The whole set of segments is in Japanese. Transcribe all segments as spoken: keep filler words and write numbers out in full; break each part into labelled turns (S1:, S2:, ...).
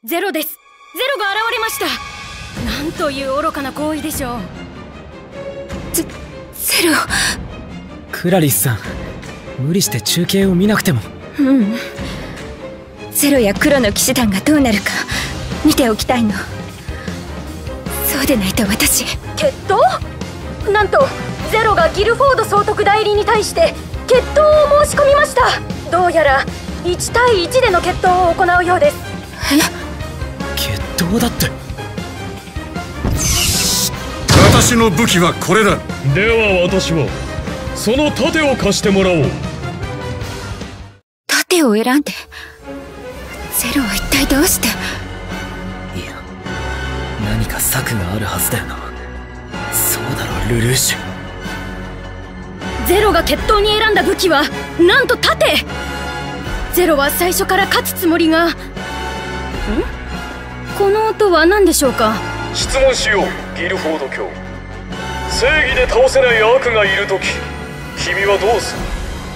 S1: ゼロです。ゼロが現れました。なんという愚かな行為でしょう。
S2: ゼ、ゼロ。
S3: クラリスさん、無理して中継を見なくても。
S2: うん。ゼロや黒の騎士団がどうなるか見ておきたいの。そうでないと私。
S1: 決闘？なんとゼロがギルフォード総督代理に対して決闘を申し込みました。どうやらいちたいいちでの決闘を行うようです。
S2: え？
S3: 決闘だって。
S4: 私の武器はこれだ。
S5: では私はその盾を貸してもらおう。
S2: 盾を選んで？ゼロは一体どうして？
S3: いや、何か策があるはずだよな。そうだろルルーシュ。
S1: ゼロが決闘に選んだ武器はなんと盾。ゼロは最初から勝つつもりが。ん？この音は何でしょうか？
S5: 質問しよう、ギルフォード卿。正義で倒せない悪がいるとき、君はどうする？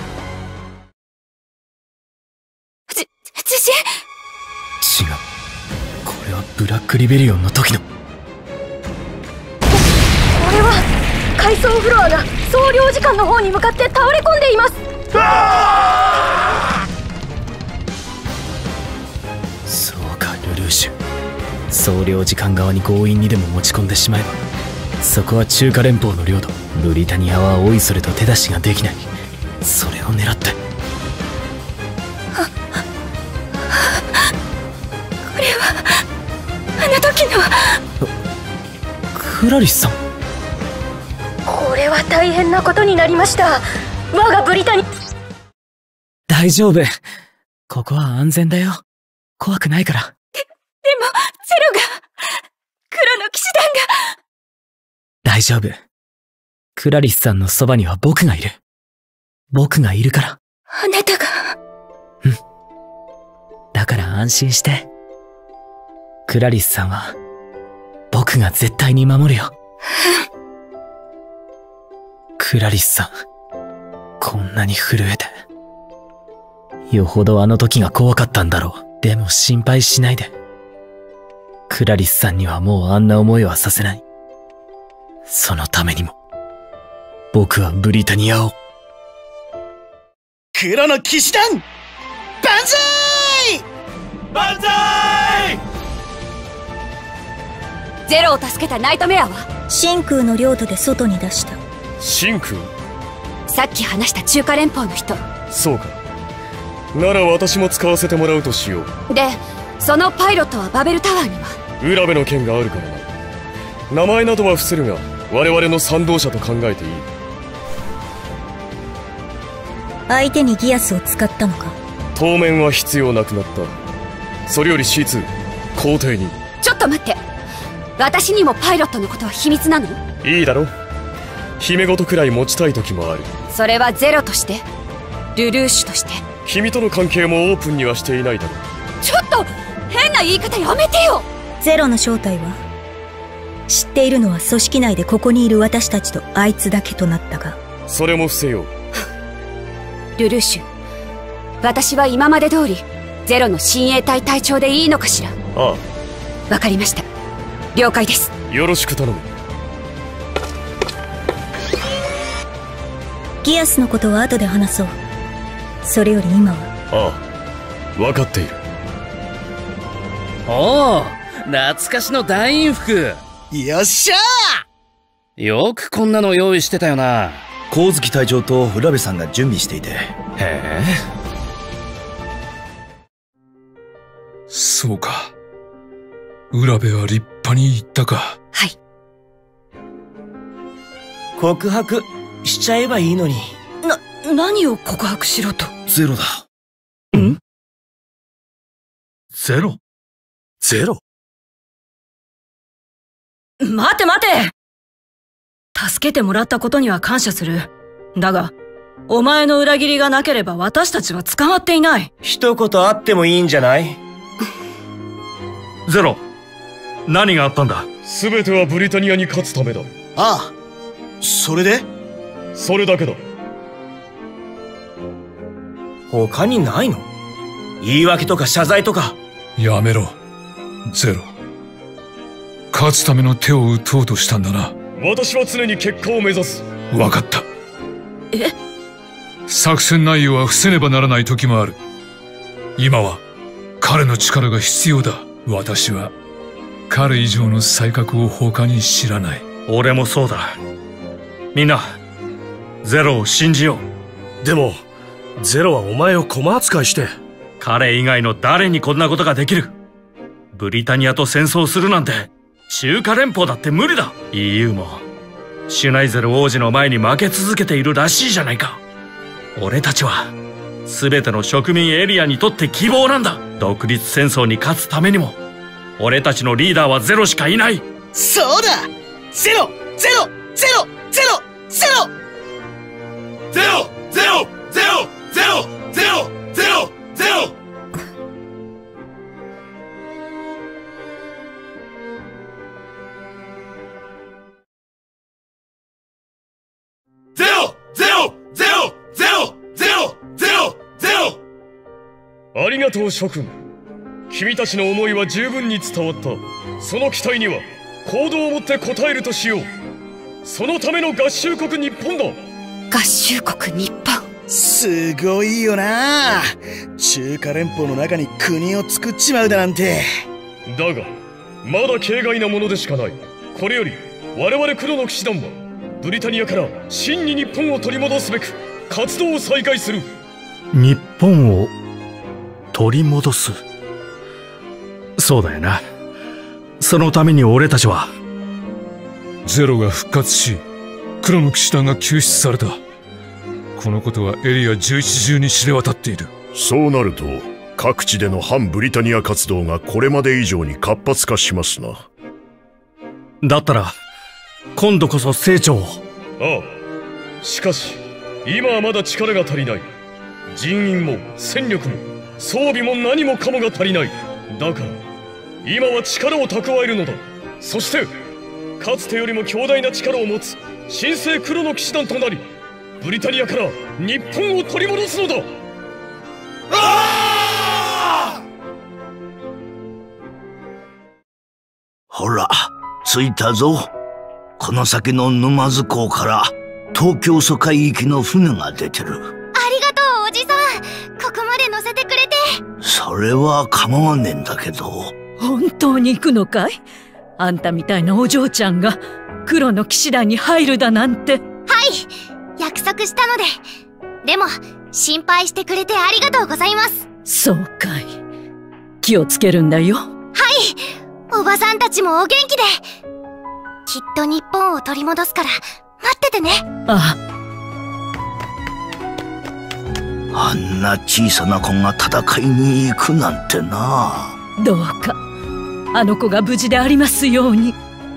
S2: じ、自信？
S3: 違う。これはブラックリベリオンの時の。こ、
S1: これは階層フロアが総領事館の方に向かって倒れ込んでいます。
S3: そうかルルーシュ。総領事館側に強引にでも持ち込んでしまえば、そこは中華連邦の領土。ブリタニアはおいそれと手出しができない。それを狙って。
S2: これはあの時の。
S3: クラリスさん。
S1: これは大変なことになりました。我がブリタニ。
S3: 大丈夫。ここは安全だよ。怖くないから。
S2: で、でもゼロが、黒の騎士団が。
S3: 大丈夫。クラリスさんのそばには僕がいる。僕がいるから。
S2: あなたが。
S3: うん。だから安心して。クラリスさんは僕が絶対に守るよ。クラリスさん、こんなに震えて。よほどあの時が怖かったんだろう。でも心配しないで。クラリスさんにはもうあんな思いはさせない。そのためにも僕はブリタニアを。
S6: 黒の騎士団万歳！
S5: 万歳！
S2: ゼロを助けたナイトメアは
S7: 真空の領土で外に出した。
S5: 真空？
S2: さっき話した中華連邦の人。
S5: そうか。なら私も使わせてもらうとしよう。
S2: で、そのパイロットはバベルタワーには？
S5: 浦部の件があるからな。名前などは伏せるが我々の賛同者と考えていい。
S7: 相手にギアスを使ったのか？
S5: 当面は必要なくなった。それより シーツー 皇帝に。
S2: ちょっと待って、私にもパイロットのことは秘密なの？
S5: いいだろ。姫事くらい持ちたい時もある。
S2: それはゼロとして？ルルーシュとして？
S5: 君との関係もオープンにはしていないだろう。
S2: ちょっと変な言い方やめてよ。
S7: ゼロの正体は？知っているのは組織内でここにいる私たちとあいつだけとなったが。
S5: それも伏せよう。
S2: ルルーシュ、私は今まで通りゼロの親衛隊隊長でいいのかしら？
S5: あ
S2: あ。わかりました。了解です。
S5: よろしく頼む。
S7: ギアスのことは後で話そう。それより今は。
S5: ああ、分かっている。
S8: おお、懐かしの団員服。
S6: よっしゃ
S8: ー！よくこんなの用意してたよな。
S9: 光月隊長と浦部さんが準備していて。へ
S8: え。
S4: そうか。浦部は立派に言ったか。
S2: はい。
S6: 告白しちゃえばいいのに。
S1: な、何を告白しろと？
S9: ゼロだ。
S4: ん？ゼロ？ゼロ？
S1: 待て待て！助けてもらったことには感謝する。だが、お前の裏切りがなければ私たちは捕まっていない。
S6: 一言あってもいいんじゃない？
S4: ゼロ、何があったんだ？
S5: 全てはブリタニアに勝つためだ。
S6: ああ、それで？
S5: それだけだ。
S6: 他にないの？言い訳とか謝罪とか。
S4: やめろ。
S10: ゼロ、勝つための手を打とうとしたんだな。
S5: 私は常に結果を目指す。
S10: 分かった。
S2: え？
S10: 作戦内容は伏せねばならない時もある。今は彼の力が必要だ。私は彼以上の才覚を他に知らない。
S4: 俺もそうだ。みんなゼロを信じよ
S11: う。でもゼロはお前を駒扱いして。
S4: 彼以外の誰にこんなことができる？ブリタニアと戦争するなんて中華連邦だって無理だ。 イーユー もシュナイゼル王子の前に負け続けているらしいじゃないか。俺たちは全ての植民エリアにとって希望なんだ。独立戦争に勝つためにも俺たちのリーダーはゼロしかいない。
S6: そうだ、ゼロゼロゼロゼロゼロゼロゼロゼロゼロゼロゼロゼロゼロゼロゼロゼロゼロゼロゼロ。
S5: ありがとう諸君。君たちの思いは十分に伝わった。その期待には行動をもって応えるとしよう。そのための合衆国日本だ。
S2: 合衆国日本、
S6: すごいよな。中華連邦の中に国を作っちまうだなんて。
S5: だがまだ形骸なものでしかない。これより我々黒の騎士団はブリタニアから真に日本を取り戻すべく活動を再開する。
S4: 日本を取り戻す。そうだよな。そのために俺たちは。
S10: ゼロが復活し黒の騎士団が救出された。このことはエリアじゅういち中に知れ渡っている。
S12: そうなると各地での反ブリタニア活動がこれまで以上に活発化しますな。
S4: だったら今度こそ成長を。
S5: ああ、しかし今はまだ力が足りない。人員も戦力も装備も何もかもが足りない。だから今は力を蓄えるのだ。そしてかつてよりも強大な力を持つ新生黒の騎士団となりブリタニアから日本を取り戻すのだ。
S13: ほら着いたぞ。この先の沼津港から東京疎開行きの船が出てる。
S14: ありがとうおじさん、ここまで乗せてくれて。
S13: それは構わねえんだけど。
S15: 本当に行くのかい？あんたみたいなお嬢ちゃんが黒の騎士団に入るだなんて。
S14: はい、約束したので。でも心配してくれてありがとうございます。
S15: そうかい。気をつけるんだよ。
S14: はい、おばさんたちもお元気で。きっと日本を取り戻すから待っててね。
S15: あ
S13: あ。あんな小さな子が戦いに行くなんてな。
S15: どうかあの子が無事でありますように。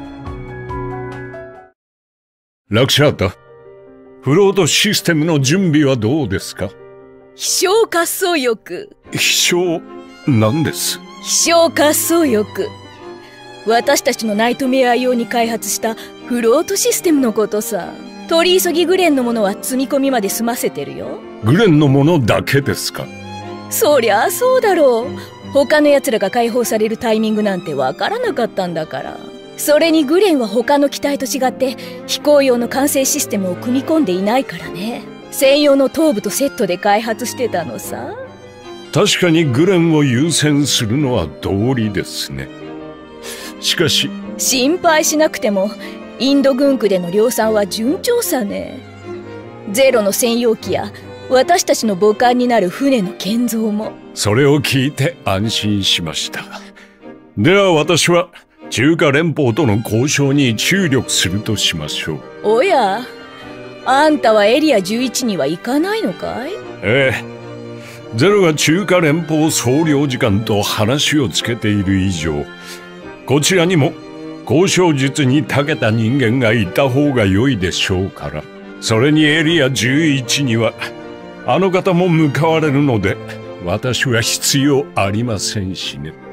S16: ラクシャータ、フロートシステムの準備はどうですか？
S15: 飛翔滑走翼。
S16: 飛翔なんです？
S15: 飛翔滑走翼。私たちのナイトメア用に開発したフロートシステムのことさ。取り急ぎグレンのものは積み込みまで済ませてるよ。
S16: グレンのものだけですか？
S15: そりゃあそうだろう。他の奴らが解放されるタイミングなんてわからなかったんだから。それにグレンは他の機体と違って飛行用の管制システムを組み込んでいないからね。専用の頭部とセットで開発してたのさ。
S16: 確かにグレンを優先するのは道理ですね。しかし
S15: 心配しなくてもインド軍区での量産は順調さね。ゼロの専用機や私たちの母艦になる船の建造も。
S16: それを聞いて安心しました。では私は中華連邦との交渉に注力するとしましょう。
S15: おや、あんたはエリアじゅういちには行かないのかい？
S16: ええ。ゼロが中華連邦総領事館と話をつけている以上、こちらにも交渉術に長けた人間がいた方が良いでしょうから。それにエリアじゅういちにはあの方も向かわれるので私は必要ありませんしね。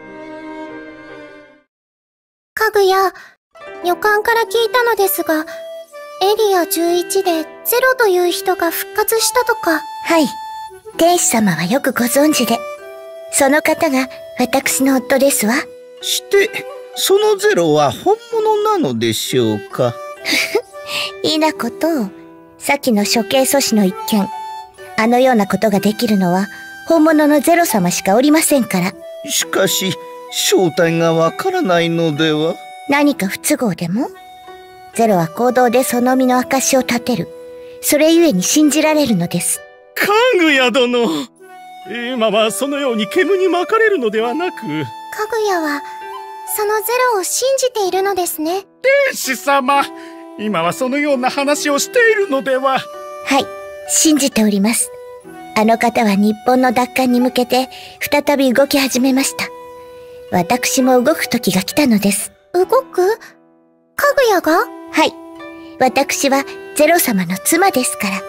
S14: かぐや、女官から聞いたのですが、エリアじゅういちでゼロという人が復活したとか。
S17: はい。天使様はよくご存知で。その方が私の夫ですわ。
S13: してそのゼロは本物なのでしょうか？
S17: いなこと、さっきの処刑阻止の一件、あのようなことができるのは本物のゼロ様しかおりませんから。
S13: しかし正体がわからないのでは？
S17: 何か不都合でも？ゼロは行動でその身の証を立てる。それゆえに信じられるのです。
S11: かぐや殿、今はそのように煙に巻かれるのではなく、かぐ
S14: やはそのゼロを信じているのですね。
S11: 天使様、今はそのような話をしているのでは？
S17: はい、信じております。あの方は日本の奪還に向けて再び動き始めました。私も動く時が来たのです。
S14: 動く？かぐやが？
S17: はい。私はゼロ様の妻ですから。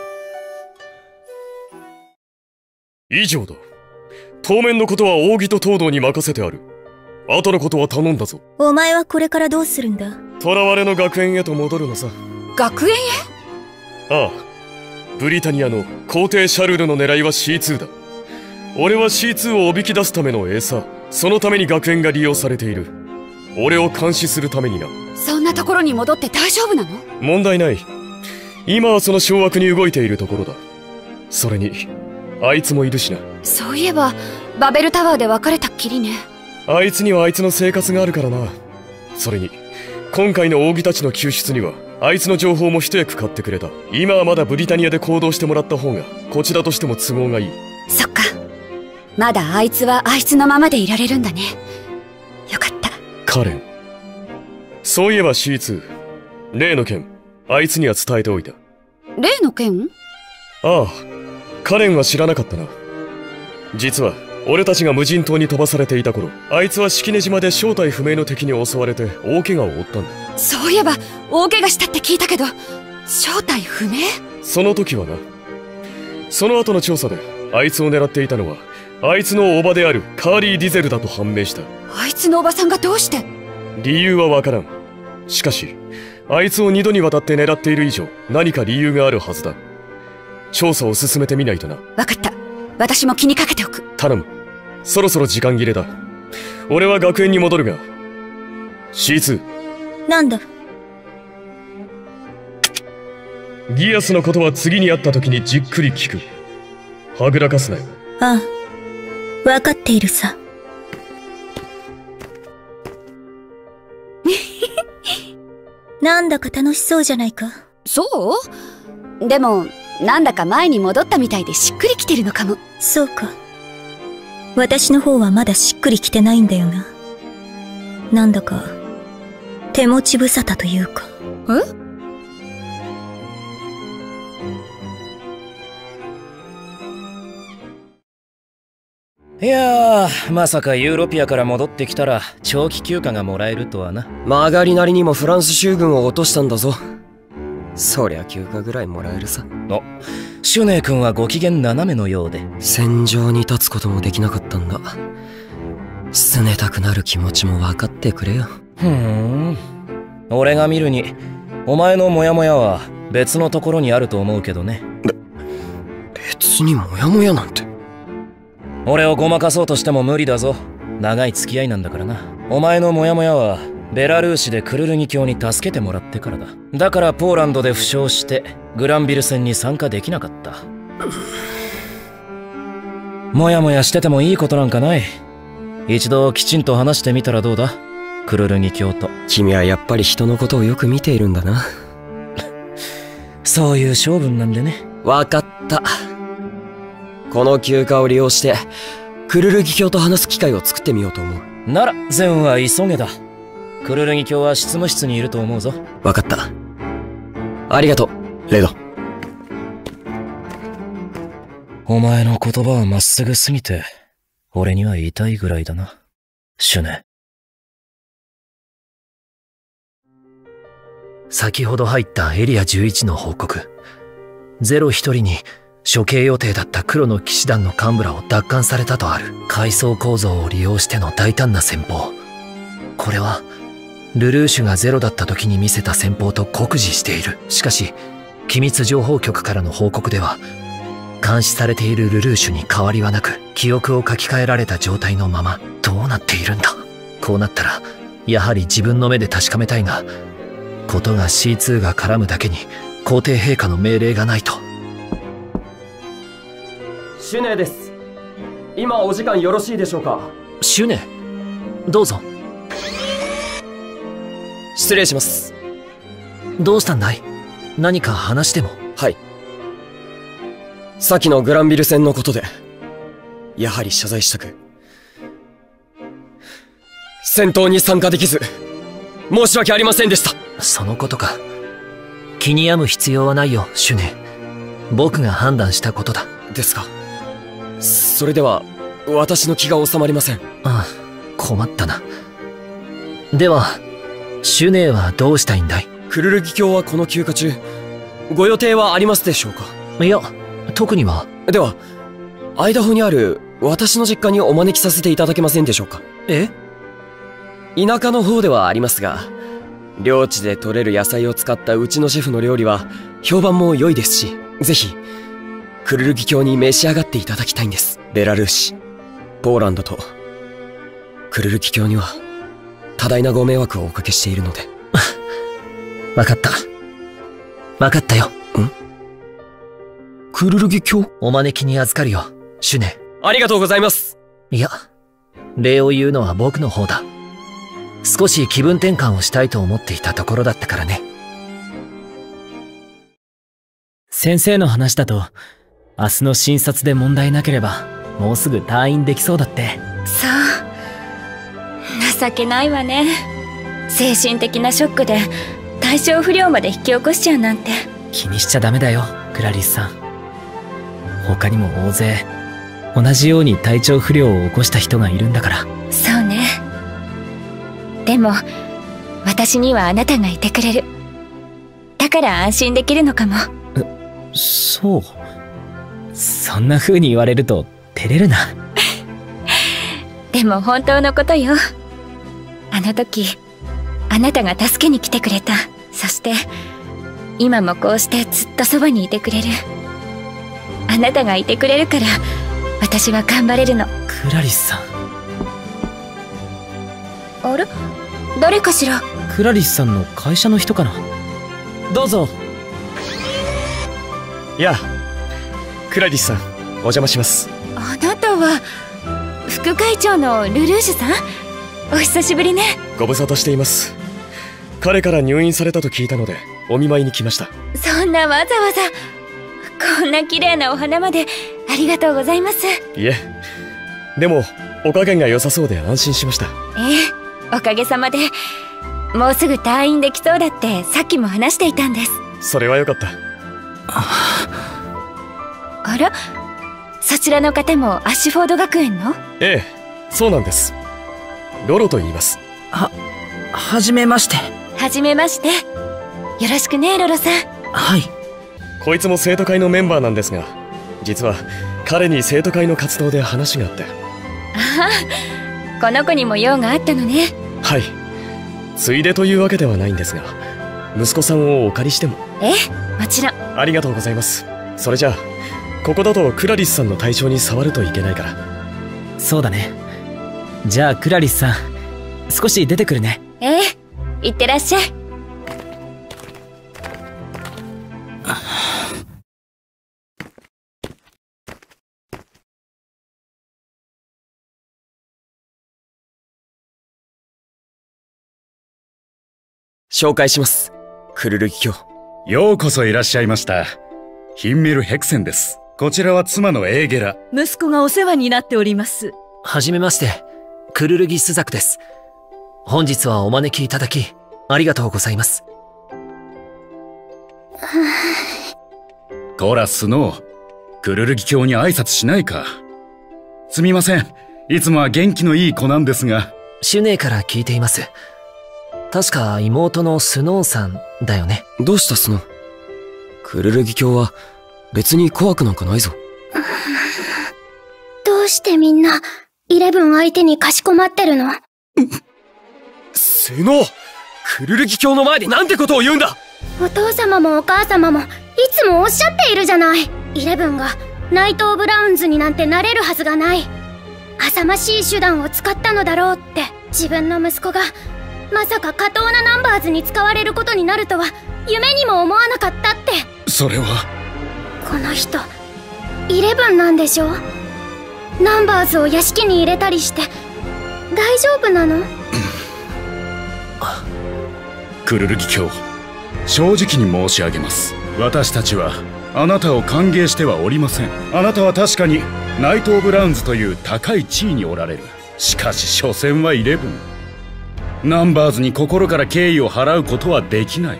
S5: 以上だ。当面のことは扇と東堂に任せてある。後のことは頼んだぞ。
S7: お前はこれからどうするんだ？
S5: 囚われの学園へと戻るのさ。
S15: 学園へ？
S5: ああ。ブリタニアの皇帝シャルルの狙いは シーツー だ。俺は シーツー をおびき出すための餌。そのために学園が利用されている。俺を監視するためにな。
S15: そんなところに戻って大丈夫なの？
S5: 問題ない。今はその掌握に動いているところだ。それにあいつもいるしな。
S15: そういえばバベルタワーで別れたっきりね。
S5: あいつにはあいつの生活があるからな。それに今回の扇たちの救出にはあいつの情報も一役買ってくれた。今はまだブリタニアで行動してもらった方がこちらとしても都合がいい。
S15: そっか、まだあいつはあいつのままでいられるんだね。よかった。
S5: カレン、そういえば シーツー、 例の件あいつには伝えておいた。
S15: 例の件？
S5: ああ、カレンは知らなかったな。実は俺たちが無人島に飛ばされていた頃、あいつは式根島で正体不明の敵に襲われて大怪我を負ったんだ。
S15: そういえば大怪我したって聞いたけど、正体不明？
S5: その時はな。その後の調査であいつを狙っていたのはあいつの叔母であるカーリー・ディゼルだと判明した。
S15: あいつのおばさんがどうして？
S5: 理由はわからん。しかしあいつを二度にわたって狙っている以上何か理由があるはずだ。調査を進めてみないとな。
S15: わかった、私も気にかけておく。
S5: 頼む。そろそろ時間切れだ。俺は学園に戻るが シーツー。
S7: なんだ？
S5: ギアスのことは次に会った時にじっくり聞く。はぐらかすなよ。
S7: ああ、分かっているさ。なんだか楽しそうじゃないか。
S15: そう？でもなんだか前に戻ったみたいでしっくりきてるのかも。
S7: そうか。私の方はまだしっくりきてないんだよな。なんだか手持ち無沙汰というか。
S15: え？
S3: いやー、まさかユーロピアから戻ってきたら長期休暇がもらえるとはな。
S18: 曲がりなりにもフランス州軍を落としたんだぞ。そりゃ休暇ぐらいもらえるさ。
S3: お、シュネイ君はご機嫌斜めのようで。
S18: 戦場に立つこともできなかったんだ。拗ねたくなる気持ちも分かってくれよ。
S3: ふーん、俺が見るにお前のモヤモヤは別のところにあると思うけどね。
S18: べ別にモヤモヤなんて。
S3: 俺をごまかそうとしても無理だぞ。長い付き合いなんだからな。お前のモヤモヤはベラルーシでクルルニ教に助けてもらってからだ。だからポーランドで負傷してグランビル戦に参加できなかった。モヤモヤしててもいいことなんかない。一度きちんと話してみたらどうだ、クルルニ教と。
S18: 君はやっぱり人のことをよく見ているんだな。
S3: そういう性分なんでね。
S18: わかった。この休暇を利用してクルルギ教と話す機会を作ってみようと思う。
S3: なら善は急げだ。クルルギ教は執務室にいると思うぞ。
S18: わかった。ありがとう、レド。
S3: お前の言葉はまっすぐすぎて俺には痛いぐらいだな、シュネ。先ほど入ったエリアじゅういちの報告。ゼロ一人に処刑予定だった黒の騎士団の幹部らを奪還されたとある。階層構造を利用しての大胆な戦法。これはルルーシュがゼロだった時に見せた戦法と酷似している。しかし機密情報局からの報告では監視されているルルーシュに変わりはなく、記憶を書き換えられた状態のまま。どうなっているんだ。 こうなったらやはり自分の目で確かめたいが、ことが シーツー が絡むだけに皇帝陛下の命令がないと。
S18: シュネです。今お時間よろしいでしょうか。
S3: シュネ、どうぞ。
S18: 失礼します。
S3: どうしたんだい？何か話でも。
S18: はい。先のグランビル戦のことで、やはり謝罪したく、戦闘に参加できず、申し訳ありませんでした。
S3: そのことか。気に病む必要はないよ、シュネ。僕が判断したことだ。
S18: ですか。それでは、私の気が収まりません。
S3: ああ、困ったな。では、シュネはどうしたいんだい？
S18: クルルギ卿はこの休暇中、ご予定はありますでしょうか？
S3: いや、特には。
S18: では、アイダホにある私の実家にお招きさせていただけませんでしょうか？
S3: え？
S18: 田舎の方ではありますが、領地で採れる野菜を使ったうちのシェフの料理は評判も良いですし、ぜひ、クルルギ卿に召し上がっていただきたいんです。ベラルーシ、ポーランドと、クルルギ卿には多大なご迷惑をおかけしているので。
S3: わかった。わかったよ。ん？
S18: クルルギ卿？
S3: お招きに預かるよ、シュネ。
S18: ありがとうございます。
S3: いや、礼を言うのは僕の方だ。少し気分転換をしたいと思っていたところだったからね。先生の話だと、明日の診察で問題なければ、もうすぐ退院できそうだって。
S2: そう。情けないわね。精神的なショックで、体調不良まで引き起こしちゃうなんて。
S3: 気にしちゃダメだよ、クラリスさん。他にも大勢、同じように体調不良を起こした人がいるんだから。
S2: そうね。でも、私にはあなたがいてくれる。だから安心できるのかも。
S3: そう。そんな風に言われると照れるな。
S2: でも本当のことよ。あの時、あなたが助けに来てくれた。そして、今もこうしてずっとそばにいてくれる。あなたがいてくれるから、私は頑張れるの。
S3: クラリスさん。
S2: あれ？誰かしら？
S3: クラリスさんの会社の人かな。どうぞ。
S19: やあ、クラリスさん、お邪魔します。
S2: あなたは副会長のルルーシュさん？お久しぶりね。
S19: ご無沙汰しています。彼から入院されたと聞いたのでお見舞いに来ました。
S2: そんなわざわざこんな綺麗なお花までありがとうございます。
S19: いえ、でもお加減が良さそうで安心しました。
S2: ええ、おかげさまでもうすぐ退院できそうだってさっきも話していたんです。
S19: それはよかった。
S2: あら、そちらの方もアッシュフォード学園の？
S19: ええ、そうなんです。ロロと言います。
S3: は、はじめまして。
S2: はじめまして。よろしくね、ロロさん。
S3: はい。
S19: こいつも生徒会のメンバーなんですが、実は彼に生徒会の活動で話があって。
S2: ああ、この子にも用があったのね。
S19: はい。ついでというわけではないんですが、息子さんをお借りしても。
S2: ええ、もちろん。
S19: ありがとうございます。それじゃあ、ここだとクラリスさんの体調に触るといけないから。
S3: そうだね。じゃあクラリスさん、少し出てくるね。
S2: ええ、いってらっしゃい。
S18: 紹介します。クルルギ卿。
S20: ようこそいらっしゃいました。ヒンメル・ヘクセンです。こちらは妻のエーゲラ。
S21: 息子がお世話になっております。
S3: はじめまして、クルルギスザクです。本日はお招きいただき、ありがとうございます。
S20: こら、スノー。クルルギ卿に挨拶しないか。すみません。いつもは元気のいい子なんですが。
S3: シュネーから聞いています。確か妹のスノーさんだよね。
S18: どうしたスノー？クルルギ卿は別に怖くなんかないぞ。
S14: どうしてみんなイレブン相手にかしこまってるの？
S18: スノー、クルルギ卿の前でなんてことを言うんだ！
S14: お父様もお母様もいつもおっしゃっているじゃない。イレブンがナイト・オブ・ラウンズになんてなれるはずがない。浅ましい手段を使ったのだろうって。 自分の息子がまさか下等なナンバーズに使われることになるとは夢にも思わなかったって。
S10: それは
S14: この人イレブンなんでしょ。ナンバーズを屋敷に入れたりして大丈夫なの？
S20: クルルギ卿、正直に申し上げます。私たちはあなたを歓迎してはおりません。あなたは確かにナイト・オブ・ラウンズという高い地位におられる。しかし所詮はイレブン。ナンバーズに心から敬意を払うことはできない。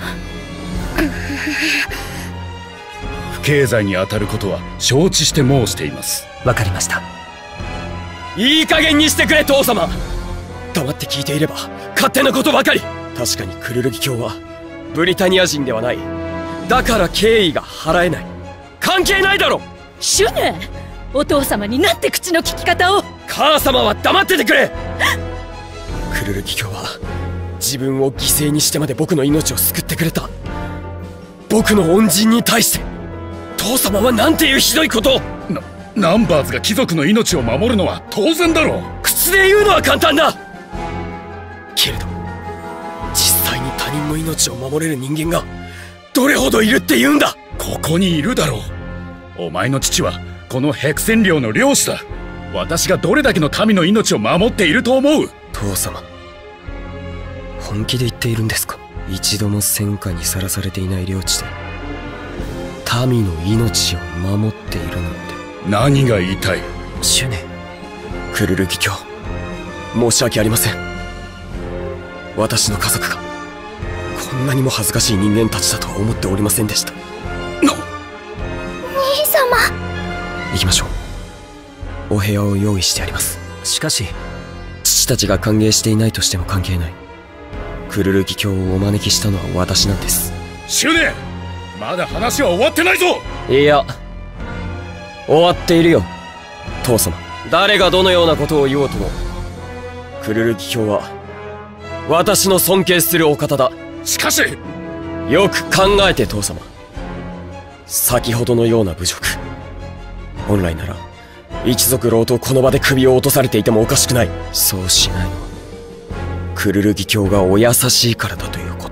S20: 不敬罪に当たることは承知して申しています。
S18: わかりました。いい加減にしてくれ父様。黙って聞いていれば勝手なことばかり。確かにクルルギ卿はブリタニア人ではない。だから敬意が払えない。関係ないだろ。
S21: シュネ、お父様になんて口の利き方を。
S18: 母様は黙っててくれ。クルルギ卿は自分を犠牲にしてまで僕の命を救ってくれた。僕の恩人に対して父様はなんていうひどいことを。
S20: なナンバーズが貴族の命を守るのは当然だろう。
S18: 口で言うのは簡単だけれど実際に他人の命を守れる人間がどれほどいるって言うんだ。
S20: ここにいるだろう。お前の父はこのヘクセン領の領主だ。私がどれだけの民の命を守っていると思う？
S18: 父様、本気で言っているんですか？一度も戦火にさらされていない領地で民の命を守っているなんて。
S20: 何が言いたい？
S18: シュネ、クルルギ卿、申し訳ありません。私の家族がこんなにも恥ずかしい人間たちだとは思っておりませんでした。
S14: 兄様、
S18: 行きましょう。お部屋を用意してあります。しかし父たちが歓迎していないとしても関係ない。クルルギ卿をお招きしたのは私なんです。
S20: シュネ、まだ話は終わってないぞ。
S18: いや、終わっているよ父様。誰がどのようなことを言おうともクルルギ卿は私の尊敬するお方だ。
S20: しかし
S18: よく考えて父様。先ほどのような侮辱、本来なら一族老とこの場で首を落とされていてもおかしくない。そうしないのはクルルギ卿がお優しいからだということ。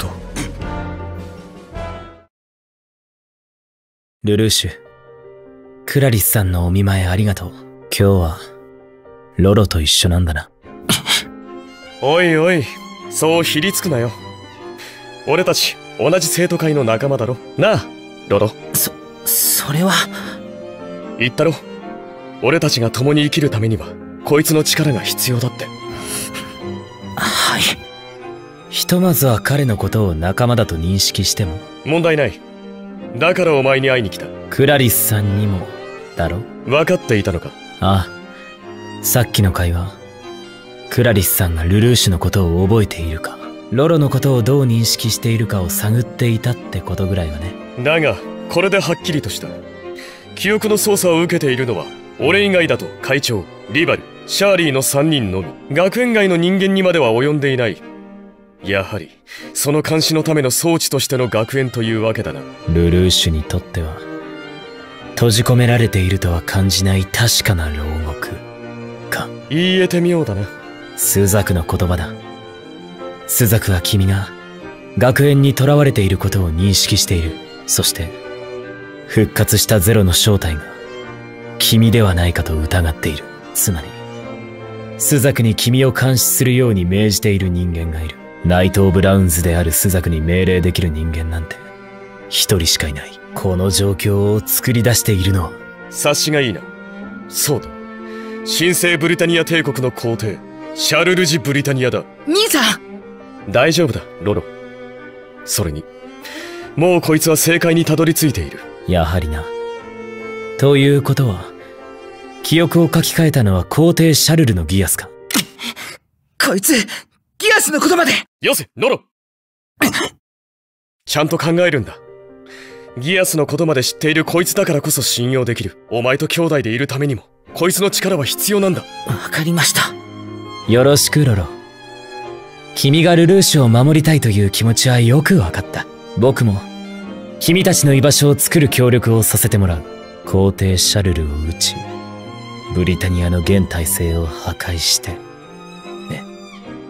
S3: ルルーシュ、クラリスさんのお見舞いありがとう。今日はロロと一緒なんだな。
S19: おいおい、そうひりつくなよ。俺たち同じ生徒会の仲間だろなあ、ロロ。
S3: そそれは。
S19: 言ったろ、俺たちが共に生きるためにはこいつの力が必要だって。
S3: はい。ひとまずは彼のことを仲間だと認識しても
S19: 問題ない。だからお前に会いに来た。
S3: クラリスさんにもだろ。
S19: 分かっていたのか？
S3: ああ、さっきの会話、クラリスさんがルルーシュのことを覚えているか、ロロのことをどう認識しているかを探っていたってことぐらいはね。
S19: だがこれではっきりとした。記憶の操作を受けているのは俺以外だと会長、リバル、シャーリーのさんにんのみ。学園外の人間にまでは及んでいない。やはりその監視のための装置としての学園というわけだな。
S3: ルルーシュにとっては閉じ込められているとは感じない確かな牢獄か。
S19: 言えてみようだな。
S3: スザクの言葉だ。スザクは君が学園に囚われていることを認識している。そして復活したゼロの正体が君ではないかと疑っている。つまりスザクに君を監視するように命じている人間がいる。ナイト・オブ・ラウンズであるスザクに命令できる人間なんて一人しかいない。この状況を作り出しているのは。
S19: 察しがいいな。そうだ、神聖ブリタニア帝国の皇帝シャルルジ・ブリタニアだ。
S21: 兄さ
S19: ん、大丈夫だロロ。それにもうこいつは正解にたどり着いている。
S3: やはりな。ということは記憶を書き換えたのは皇帝シャルルのギアスか。
S6: こいつギアスのことまで。
S19: よせロロちゃんと考えるんだ。ギアスのことまで知っているこいつだからこそ信用できる。お前と兄弟でいるためにもこいつの力は必要なんだ。
S6: わかりました。
S3: よろしくロロ。君がルルーシュを守りたいという気持ちはよくわかった。僕も君たちの居場所を作る協力をさせてもらう。皇帝シャルルを撃ちブリタニアの現体制を破壊してね。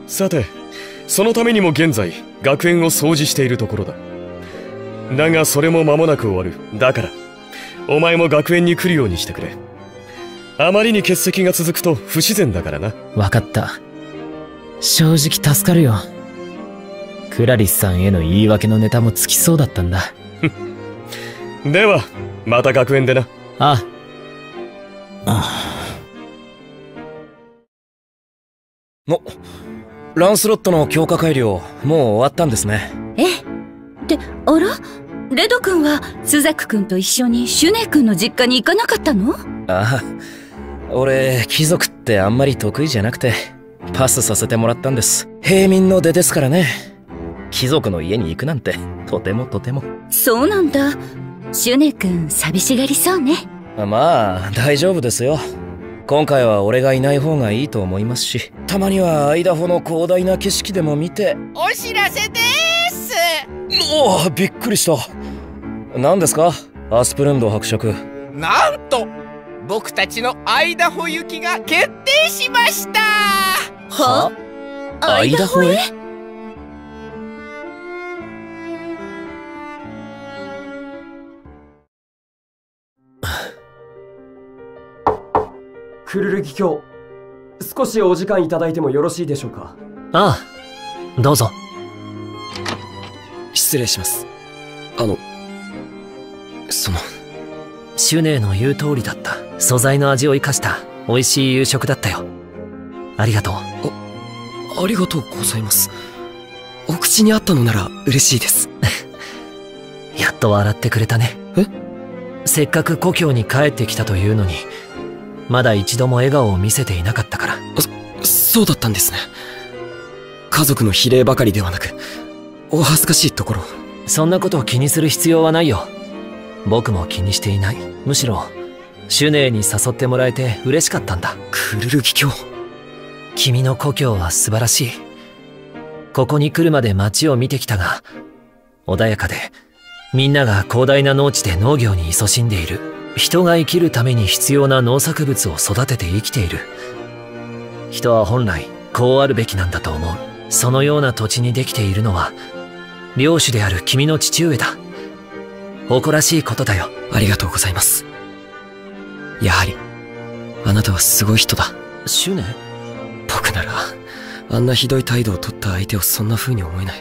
S19: さて、そのためにも現在学園を掃除しているところだ。だがそれも間もなく終わる。だからお前も学園に来るようにしてくれ。あまりに欠席が続くと不自然だからな。
S3: わかった。正直助かるよ。クラリスさんへの言い訳のネタもつきそうだったんだ。
S19: ではまた学園でな。
S3: ああ。
S8: のランスロットの強化改良もう終わったんですね。
S21: ええ。ってあら、レド君はスザク君と一緒にシュネ君の実家に行かなかったの？
S8: ああ、俺貴族ってあんまり得意じゃなくてパスさせてもらったんです。平民の出ですからね。貴族の家に行くなんてとてもとても。
S21: そうなんだ。シュネ君寂しがりそうね。
S8: まあ大丈夫ですよ。今回は俺がいない方がいいと思いますし、たまにはアイダホの広大な景色でも見て。
S22: お知らせでーす。
S8: おお、びっくりした。何ですかアスプルンド伯爵。
S22: なんと僕たちのアイダホ行きが決定しました。
S8: はアイダホへ？
S18: クルルギ卿、少しお時間いただいてもよろしいでしょうか？
S3: ああ、どうぞ。
S18: 失礼します。あの、その
S3: シュネの言う通りだった。素材の味を生かした美味しい夕食だったよ。ありがとう。
S18: あ、ありがとうございます。お口に合ったのなら嬉しいです。
S3: やっと笑ってくれたね。
S18: え？
S3: せっかく故郷に帰ってきたというのに、まだ一度も笑顔を見せていなかったから。
S18: そ、そうだったんですね。家族の比例ばかりではなく、お恥ずかしいところ。
S3: そんなことを気にする必要はないよ。僕も気にしていない。むしろシュネに誘ってもらえて嬉しかったんだ。
S18: クルルギ卿、
S3: 君の故郷は素晴らしい。ここに来るまで街を見てきたが、穏やかでみんなが広大な農地で農業に勤しんでいる。人が生きるために必要な農作物を育てて生きている。人は本来こうあるべきなんだと思う。そのような土地にできているのは領主である君の父上だ。誇らしいことだよ。
S18: ありがとうございます。やはりあなたはすごい人だ。
S3: シュネ？
S18: 僕ならあんなひどい態度を取った相手をそんな風に思えない。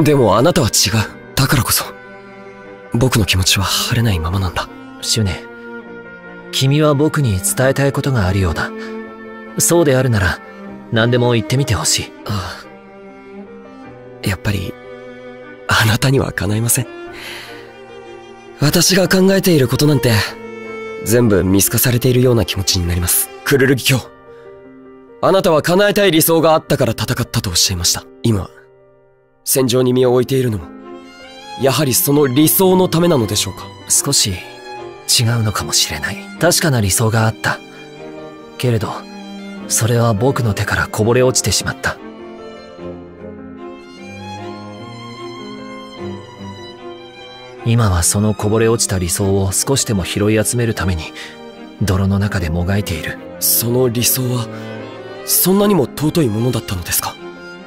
S18: でもあなたは違う。だからこそ僕の気持ちは晴れないままなんだ。
S3: シュネ、君は僕に伝えたいことがあるようだ。そうであるなら何でも言ってみてほしい。
S18: ああ、やっぱりあなたには叶いません。私が考えていることなんて全部見透かされているような気持ちになります。クルルギ卿、あなたは叶えたい理想があったから戦ったとおっしゃいました。今戦場に身を置いているのもやはりその理想のためなのでしょうか？
S3: 少し違うのかもしれない。確かな理想があった。けれどそれは僕の手からこぼれ落ちてしまった。今はそのこぼれ落ちた理想を少しでも拾い集めるために泥の中でもがいている。
S18: その理想はそんなにも尊いものだったのですか？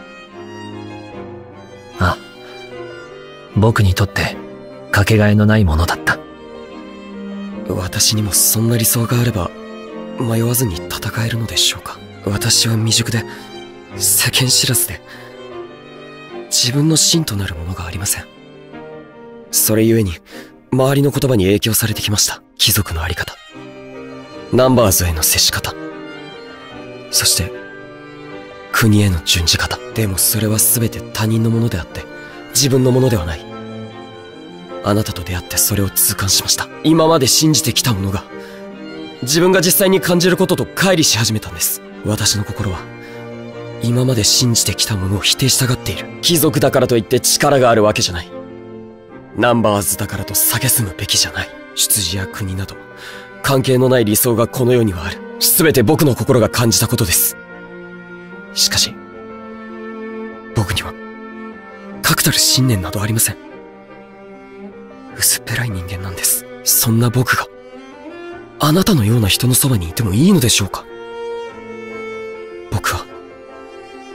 S3: ああ、僕にとってかけがえのないものだった。
S18: 私にもそんな理想があれば迷わずに戦えるのでしょうか？私は未熟で世間知らずで自分の芯となるものがありません。それゆえに周りの言葉に影響されてきました。貴族のあり方、ナンバーズへの接し方、そして国への準じ方。でもそれは全て他人のものであって自分のものではない。あなたと出会ってそれを痛感しました。今まで信じてきたものが自分が実際に感じることと乖離し始めたんです。私の心は今まで信じてきたものを否定したがっている。貴族だからといって力があるわけじゃない。ナンバーズだからと蔑むべきじゃない。出自や国など関係のない理想がこの世にはある。全て僕の心が感じたことです。しかし僕には確たる信念などありません。薄っぺらい人間なんです。そんな僕があなたのような人のそばにいてもいいのでしょうか？僕は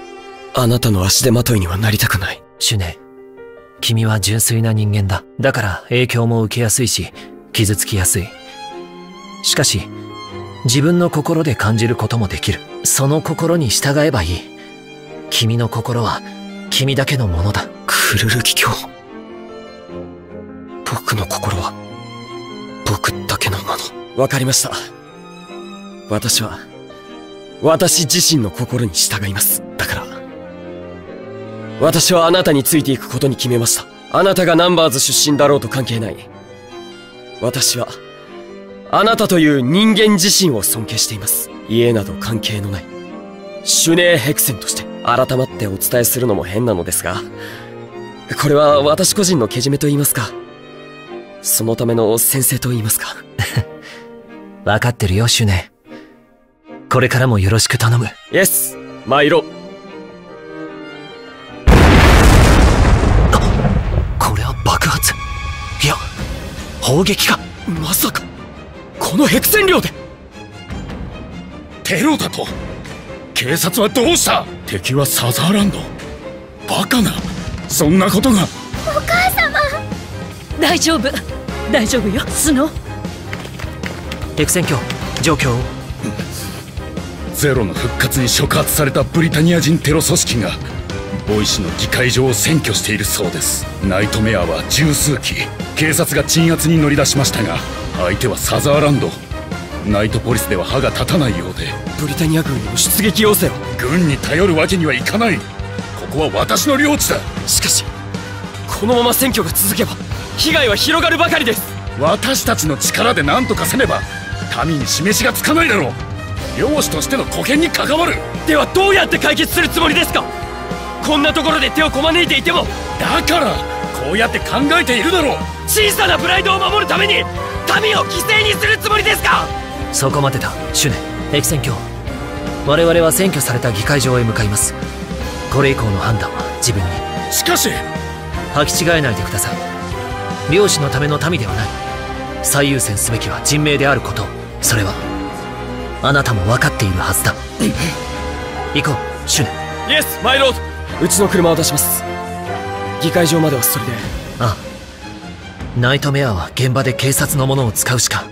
S18: あなたの足手まといにはなりたくない。
S3: シュネ、君は純粋な人間だ。だから影響も受けやすいし、傷つきやすい。しかし、自分の心で感じることもできる。その心に従えばいい。君の心は、君だけのものだ。
S18: クルルギ卿。僕の心は、僕だけのもの。わかりました。私は、私自身の心に従います。だから、私はあなたについていくことに決めました。あなたがナンバーズ出身だろうと関係ない。私は、あなたという人間自身を尊敬しています。家など関係のない、シュネーヘクセンとして、改まってお伝えするのも変なのですが、これは私個人のけじめと言いますか、そのための先生と言いますか。
S3: わかってるよ、シュネ。これからもよろしく頼む。
S18: イエス、参ろう。
S3: これは爆発。いや、砲撃か。
S18: まさか、このヘクセン寮で。
S20: テロだと。警察はどうした？敵はサザーランド。バカな、そんなことが。
S14: お母様。
S21: 大丈夫、大丈夫よ、スノー。
S3: ヘクセン卿、状況を。
S20: ゼロの復活に触発されたブリタニア人テロ組織がボイシの議会場を占拠しているそうです。ナイトメアは十数機、警察が鎮圧に乗り出しましたが、相手はサザーランド。ナイトポリスでは歯が立たないようで。
S18: ブリタニア軍への出撃要請を。
S20: 軍に頼るわけにはいかない。ここは私の領地だ。
S18: しかし、このまま占拠が続けば被害は広がるばかりです。
S20: 私たちの力で何とかせねば民に示しがつかないだろう。漁師としての沽券に関わる。
S18: ではどうやって解決するつもりですか？こんなところで手をこまねいていても。
S20: だからこうやって考えているだろう。
S18: 小さなプライドを守るために民を犠牲にするつもりですか？
S3: そこまでだ、シュネ。ヘクセン卿、我々は占拠された議会場へ向かいます。これ以降の判断は自分に。
S20: しかし、
S3: 履き違えないでください。漁師のための民ではない。最優先すべきは人命であることを。それはあなたも分かっているはずだ。行こう、シュネ。
S18: イエス、マイロード。うちの車を出します。議会場まではそれで。
S3: ああ、ナイトメアは現場で警察のものを使うしか。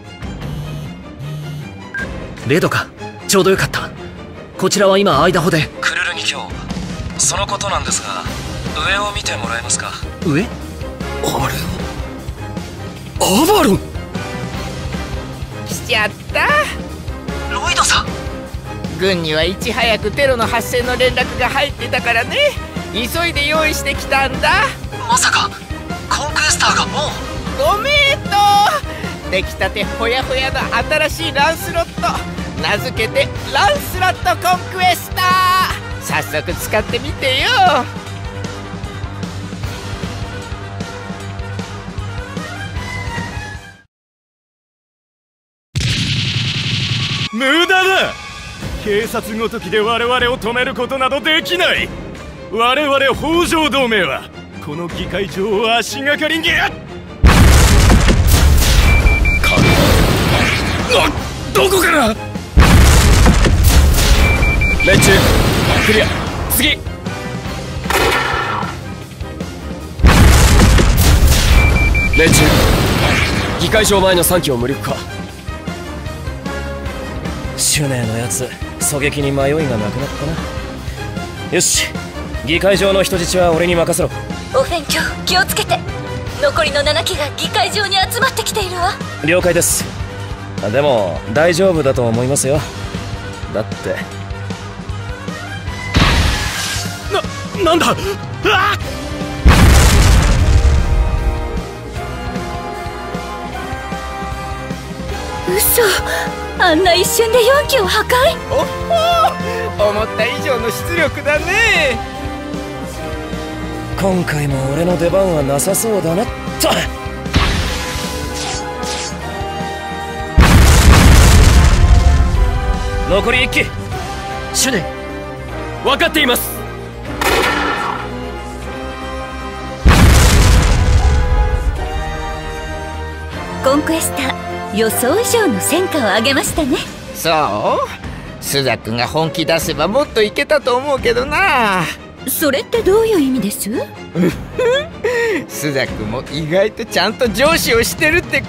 S3: レドか、ちょうどよかった。こちらは今アイダホで。
S8: クルルギ卿、そのことなんですが、上を見てもらえますか？
S3: 上？
S18: あれはアバロン。
S22: 来ちゃった。
S3: ロイドさん。
S22: 軍にはいち早くテロの発生の連絡が入ってたからね。急いで用意してきたんだ。
S3: まさかコンクエスターがも
S22: う。ご名答。出来たてほやほやの新しいランスロット、名付けてランスロットコンクエスター。早速使ってみてよ。
S11: 無駄だ。警察ごときで我々を止めることなどできない。我々北条同盟はこの議会場を足がかりに。
S20: どこから？
S18: 命中。クリア。次。命中。議会場前のさん機を無力化。
S8: シュネーのやつ、狙撃に迷いがなくなったな。よし、議会場の人質は俺に任せろ。
S7: オフェン卿、気をつけて。残りのなな機が議会場に集まってきているわ。
S8: 了解です。でも大丈夫だと思いますよ。だって
S11: な、なんだ。あっ、
S21: 嘘。あんな一瞬でよん機を破壊。
S22: おっほー、思った以上の出力だね。
S8: 今回も俺の出番はなさそうだなっと。残りいっ機。
S3: シュネ。
S18: 分かっています。
S21: コンクエスター、予想以上の戦果を上げましたね。
S22: そう、スザ君が本気出せばもっといけたと思うけどな。
S21: それってどういう意味です？
S22: スザクも意外とちゃんと上司をしてるってこと。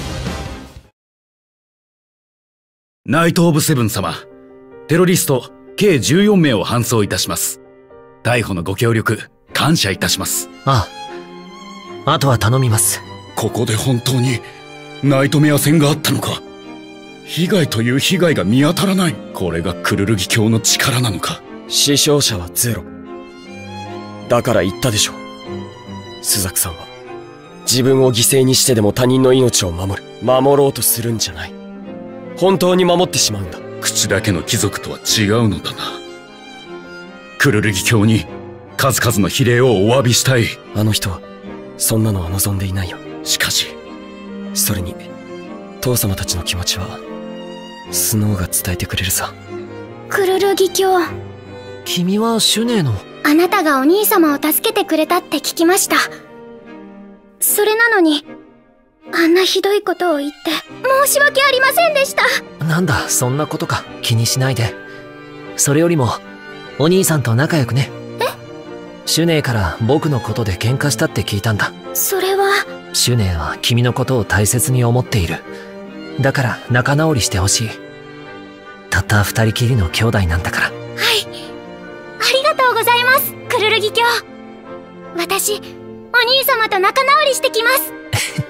S20: ナイト・オブ・セブン様、テロリスト計じゅうよんめいを搬送いたします。逮捕のご協力感謝いたします。
S3: ああ、あとは頼みます。
S20: ここで本当にナイトメア戦があったのか。被害という被害が見当たらない。これがクルルギ教の力なのか。
S18: 死傷者はゼロ。だから言ったでしょ。スザクさんは自分を犠牲にしてでも他人の命を守る。守ろうとするんじゃない。本当に守ってしまうんだ。
S20: 口だけの貴族とは違うのだな。クルルギ教に数々の非礼をお詫びしたい。
S18: あの人はそんなのは望んでいないよ。
S20: しかし
S18: それに父様たちの気持ちはスノーが伝えてくれるさ。
S14: クルルギ教、
S3: 君はシュネの。
S14: あなたがお兄様を助けてくれたって聞きました。それなのにあんなひどいことを言って申し訳ありませんでした。
S3: なんだそんなことか。気にしないで。それよりもお兄さんと仲良くね。
S14: え？
S3: シュネから僕のことで喧嘩したって聞いたんだ。
S14: それは。
S3: シュネは君のことを大切に思っている。だから仲直りしてほしい。たった二人きりの兄弟なんだから。はい、
S14: ありがとうございます、クルルギ教。私お兄様と仲直りしてきます。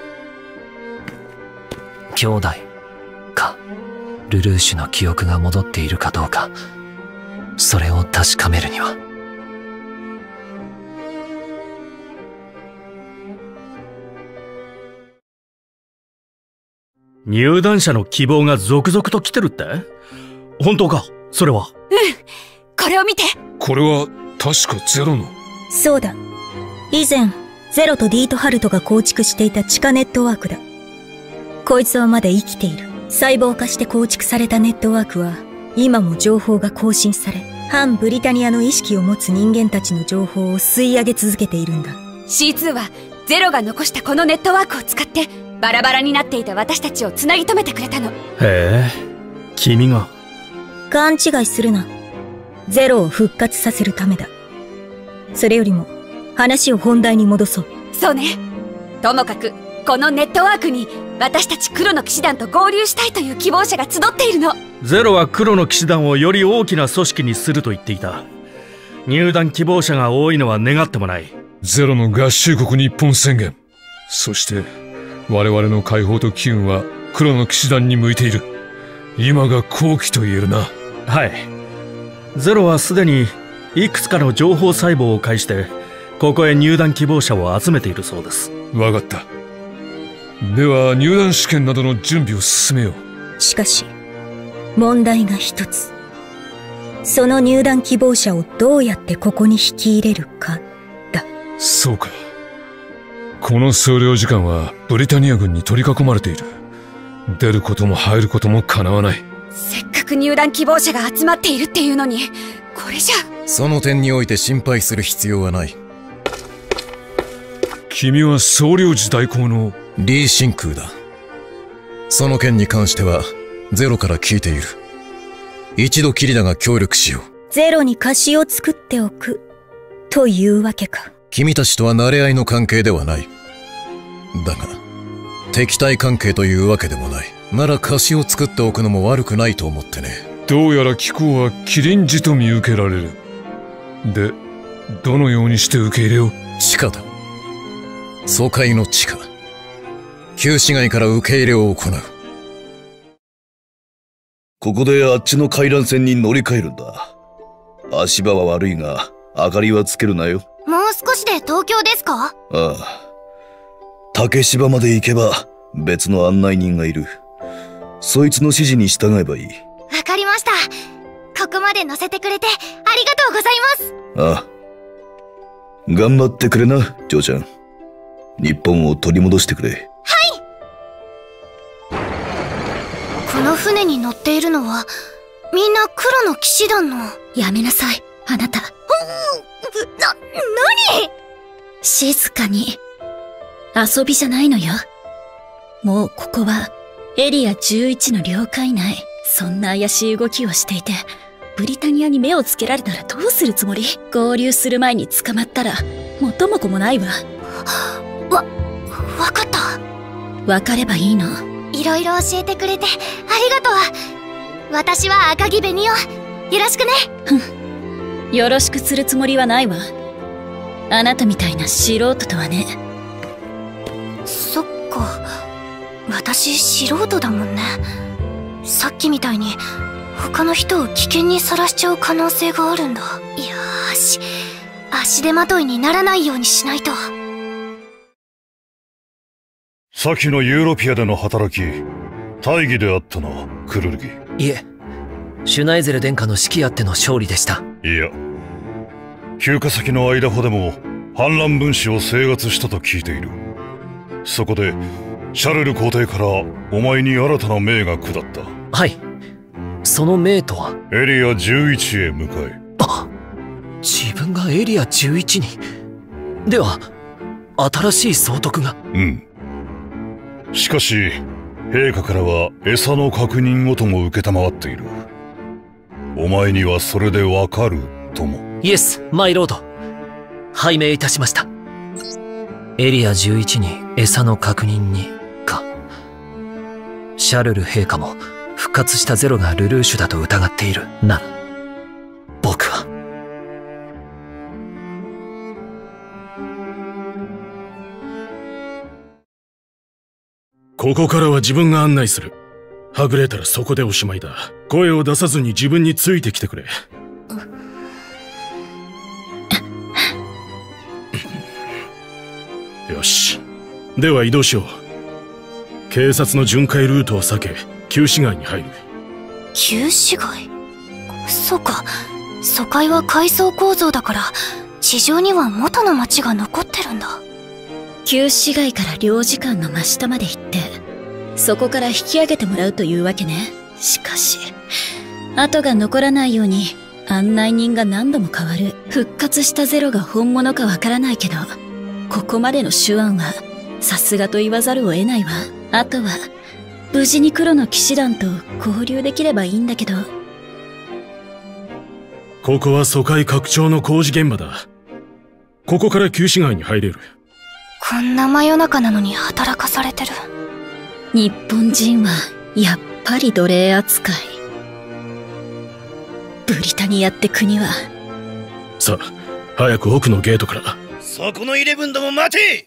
S3: 兄弟か。ルルーシュの記憶が戻っているかどうか、それを確かめるには。
S4: 入団者の希望が続々と来てるって？本当か？それは。
S21: うん、これを見て。
S10: これは確かゼロの。
S7: そうだ。以前ゼロとディートハルトが構築していた地下ネットワークだ。こいつはまだ生きている。細胞化して構築されたネットワークは今も情報が更新され、反ブリタニアの意識を持つ人間たちの情報を吸い上げ続けているんだ。
S21: シーツー はゼロが残したこのネットワークを使ってバラバラになっていた私たちをつなぎ止めてくれたの。
S4: へえ、君が。
S7: 勘違いするな。ゼロを復活させるためだ。それよりも話を本題に戻そう。
S21: そうね。ともかくこのネットワークに私たち黒の騎士団と合流したいという希望者が集っているの。
S4: ゼロは黒の騎士団をより大きな組織にすると言っていた。入団希望者が多いのは願ってもない。
S10: ゼロの合衆国日本宣言。そして我々の解放と機運は黒の騎士団に向いている。今が好機と言えるな。
S4: はい。ゼロはすでにいくつかの情報細胞を介してここへ入団希望者を集めているそうです。
S10: わかった。では入団試験などの準備を進めよ
S7: う。しかし問題が一つ。その入団希望者をどうやってここに引き入れるかだ。
S10: そうか。この総領事館はブリタニア軍に取り囲まれている。出ることも入ることも叶わない。
S21: せっかく入団希望者が集まっているっていうのに、これじゃ。
S1: その点において心配する必要はない。
S10: 君は総領事代行の
S1: リー・シンクーだ。その件に関してはゼロから聞いている。一度きりだが協力しよう。
S7: ゼロに貸しを作っておくというわけか。
S1: 君たちとは慣れ合いの関係ではない。だが敵対関係というわけでもない。なら貸しを作っておくのも悪くないと思ってね。
S10: どうやら貴公はキリンジと見受けられる。でどのようにして受け入れよう。
S1: 地下だ。疎開の地下。旧市街から受け入れを行う。
S13: ここであっちの回覧船に乗り換えるんだ。足場は悪いが明かりはつけるなよ。
S14: もう少しで東京ですか？
S13: ああ。竹芝まで行けば別の案内人がいる。そいつの指示に従えばいい。
S14: わかりました。ここまで乗せてくれてありがとうございます。
S13: ああ。頑張ってくれな、ジョーちゃん。日本を取り戻してくれ。はい。
S14: この船に乗っているのはみんな黒の騎士団の。
S21: やめなさい、あなた。な、
S14: なに？
S21: 静かに。遊びじゃないのよ。もうここはエリアじゅういちの領海内。そんな怪しい動きをしていて
S15: ブリタニアに目をつけられたらどうするつもり？合流する前に捕まったら元も子もないわ。
S14: わ、わかった。
S15: わかればいいの。
S14: いろいろ教えてくれてありがとう。私は赤木紅緒。よろしくね。
S15: ふん。よろしくするつもりはないわ。あなたみたいな素人とはね。
S14: そっか。私素人だもんね。さっきみたいに他の人を危険にさらしちゃう可能性があるんだ。よーし、足手まといにならないようにしないと。
S9: 先のユーロピアでの働き、大義であったな、クルルギ。
S8: いえ、シュナイゼル殿下の指揮あっての勝利でした。
S9: いや、休暇先のアイダホでも反乱分子を制圧したと聞いている。そこでシャルル皇帝からお前に新たな命が下った。
S8: はい。その命とは？
S9: エリアじゅういちへ向かえ。
S8: あ、自分がエリアじゅういちに。では新しい総督が。
S9: うん。しかし陛下からは餌の確認をとも承っている。お前にはそれでわかるとも。
S8: イエス、マイロード。拝命いたしました。エリアじゅういちに餌の確認にか。シャルル陛下も復活したゼロがルルーシュだと疑っているなら、僕は
S11: ここからは自分が案内する。はぐれたらそこでおしまいだ。声を出さずに自分についてきてくれ。よし。では移動しよう。警察の巡回ルートを避け、旧市街に入る。
S14: 旧市街？そうか。疎開は階層構造だから、地上には元の町が残ってるんだ。
S15: 旧市街から領事館の真下まで行って、そこから引き上げてもらうというわけね。しかし、跡が残らないように案内人が何度も変わる。復活したゼロが本物かわからないけど、ここまでの手腕はさすがと言わざるを得ないわ。あとは無事に黒の騎士団と合流できればいいんだけど。
S11: ここは疎開拡張の工事現場だ。ここから旧市街に入れる。
S14: こんな真夜中なのに働かされてる。
S15: 日本人はやっぱり奴隷扱い。ブリタニアって国は。
S11: さあ、早く奥のゲートから。
S6: そこのイレブンども待て！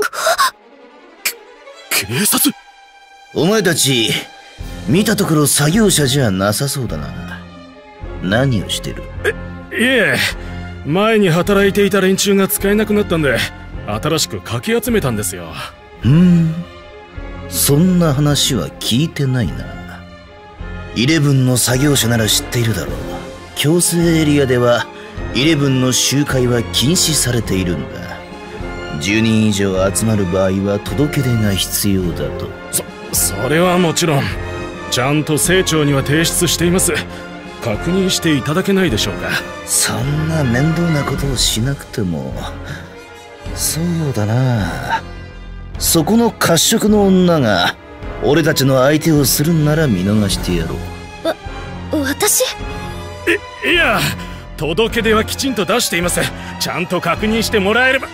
S11: 警察？
S13: お前たち、見たところ作業者じゃなさそうだな。何をしてる？
S11: え、いえ、前に働いていた連中が使えなくなったんで、新しくかき集めたんですよ。
S13: ふーん、そんな話は聞いてないな。イレブンの作業者なら知っているだろう。強制エリアではイレブンの集会は禁止されているんだ。じゅうにん以上集まる場合は届け出が必要だと。
S11: そ、それはもちろんちゃんと清張には提出しています。確認していただけないでしょうか。
S13: そんな面倒なことをしなくても。そうだな、そこの褐色の女が俺たちの相手をするんなら見逃してやろう。
S14: わ、私？
S11: い、いや、届け出はきちんと出しています。ちゃんと確認してもらえれば。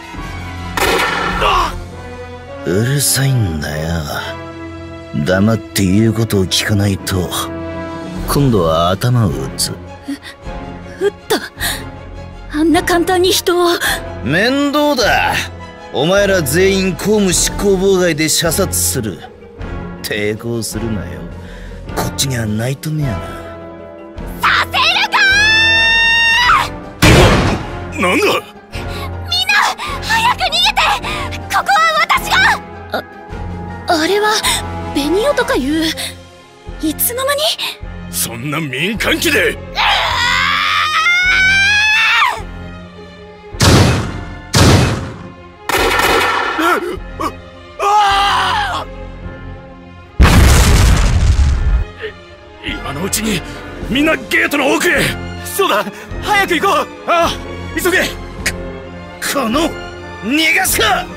S13: うるさいんだよ。黙って言うことを聞かないと今度は頭を打つ。
S15: 撃った？あんな簡単に人を。
S13: 面倒だ。お前ら全員公務執行妨害で射殺する。抵抗するなよ。こっちにはナイトメアな。
S14: させるか
S11: ー！な、なんだ！
S14: みんな早く逃げて！ここは私が！
S15: あ、あれはベニオとかいう。いつの間に？
S11: そんな民間機で！今のうちにみんなゲートの奥へ。
S6: そうだ、早く行こう。
S11: ああ、急げ。
S6: この逃がすか！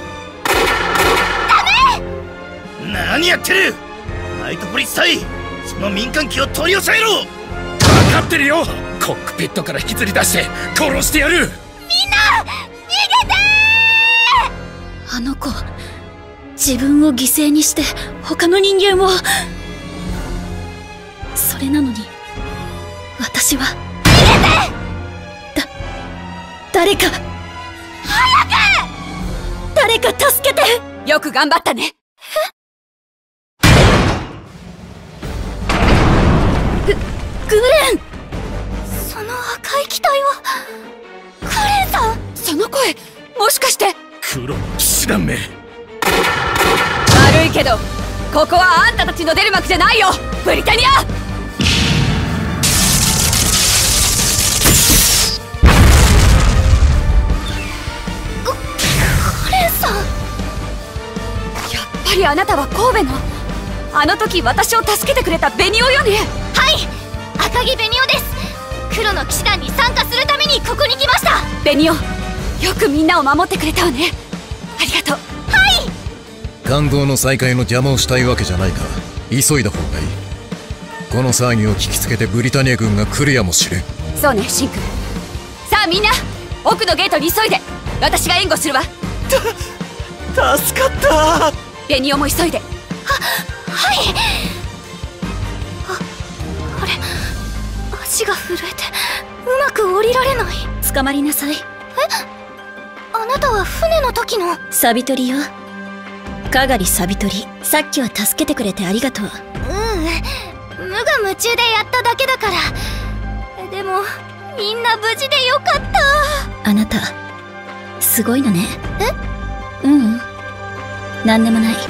S14: ダ
S6: メ！何やってる！ナイトポリス隊、その民間機を取り押さえろ！
S11: 分かってるよ。
S20: コックピットから引きずり出して殺してやる。
S21: みんな逃げて
S2: ー！あの子、自分を犠牲にして他の人間を。それなのに私は
S21: 逃げて！
S2: だ誰か
S21: 早く！
S2: 誰か助けて！
S21: よく頑張ったね。
S2: ググレン！
S21: その赤い機体はグレンさん。その声、もしかして
S20: 黒の騎士団め。
S21: 悪いけどここはあんたたちの出る幕じゃないよ、ブリタニア。ググレンさん、やっぱりあなたは神戸のあの時私を助けてくれたベニオよね。
S14: はい、赤木ベニオです。黒の騎士団に参加するためにここに来ました。
S21: ベニオ、よくみんなを守ってくれたわね。ありがとう。
S14: はい。
S1: 感動の再会の邪魔をしたいわけじゃないから急いだ方がいい。この騒ぎを聞きつけてブリタニア軍が来るやもしれん。
S21: そうね、シンク。さあみんな、奥のゲートに急いで。私が援護するわ。
S6: た助かった。
S21: ベニオも急いで。
S14: ははい。ああれ、足が震えてうまく降りられない。
S2: 捕まりなさい。
S14: え、あなたは船の時の
S2: サビトリよ。かがりサビトリ。さっきは助けてくれてありがとう。
S14: うん、無我夢中でやっただけだから。でもみんな無事でよかった。
S2: あなたすごいのね。
S14: え？
S2: ううん、なんでもない。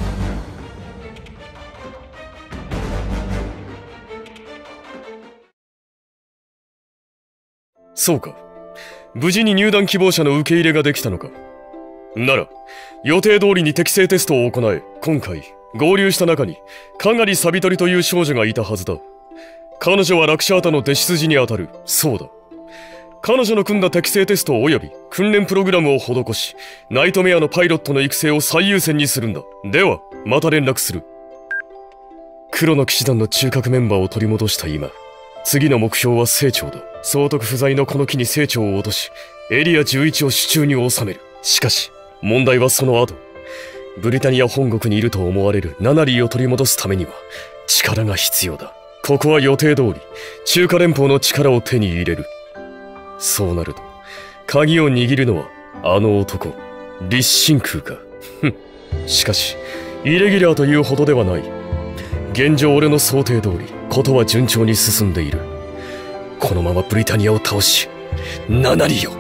S19: そうか。無事に入団希望者の受け入れができたのか。なら、予定通りに適正テストを行え、今回、合流した中に、かがりサビトリという少女がいたはずだ。彼女はラクシャータの弟子筋にあたる。そうだ。彼女の組んだ適正テスト及び訓練プログラムを施し、ナイトメアのパイロットの育成を最優先にするんだ。では、また連絡する。黒の騎士団の中核メンバーを取り戻した今、次の目標は成長だ。総督不在のこの機に成長を落とし、エリアじゅういちを手中に収める。しかし、問題はその後。ブリタニア本国にいると思われるナナリーを取り戻すためには、力が必要だ。ここは予定通り、中華連邦の力を手に入れる。そうなると、鍵を握るのは、あの男、立神空か。ふん。しかし、イレギュラーというほどではない。現状俺の想定通り、ことは順調に進んでいる。このままブリタニアを倒し、ナナリーを。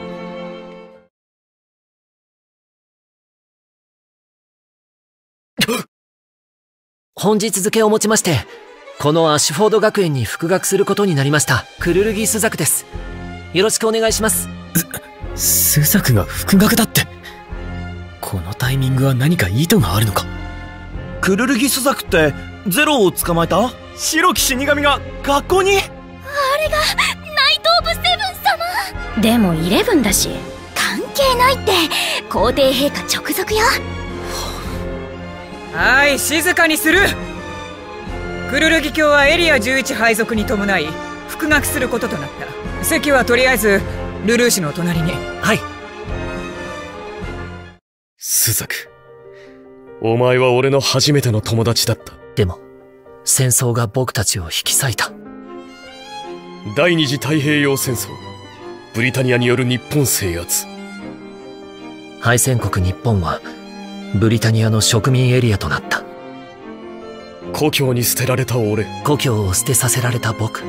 S8: 本日付をもちまして、このアシュフォード学園に復学することになりました、クルルギ・スザクです。よろしくお願いします。
S3: スザクが復学だって。このタイミングは何か意図があるのか。
S6: クルルギ・スザクってゼロを捕まえた？白き死神が学校に？
S14: あれがナイト・オブ・セブン様。
S2: でもイレブンだし。
S14: 関係ないって皇帝陛下直属よ。
S12: はい、静かにする。クルルギ卿はエリアじゅういち配属に伴い復学することとなった。席はとりあえずルルーシュの隣に。
S8: はい。
S19: スザク、お前は俺の初めての友達だった。
S8: でも戦争が僕たちを引き裂いた。
S19: 第二次太平洋戦争、ブリタニアによる日本制圧。
S8: 敗戦国日本はブリタニアの植民エリアとなった。
S19: 故郷に捨てられた俺、
S8: 故郷を捨てさせられた僕。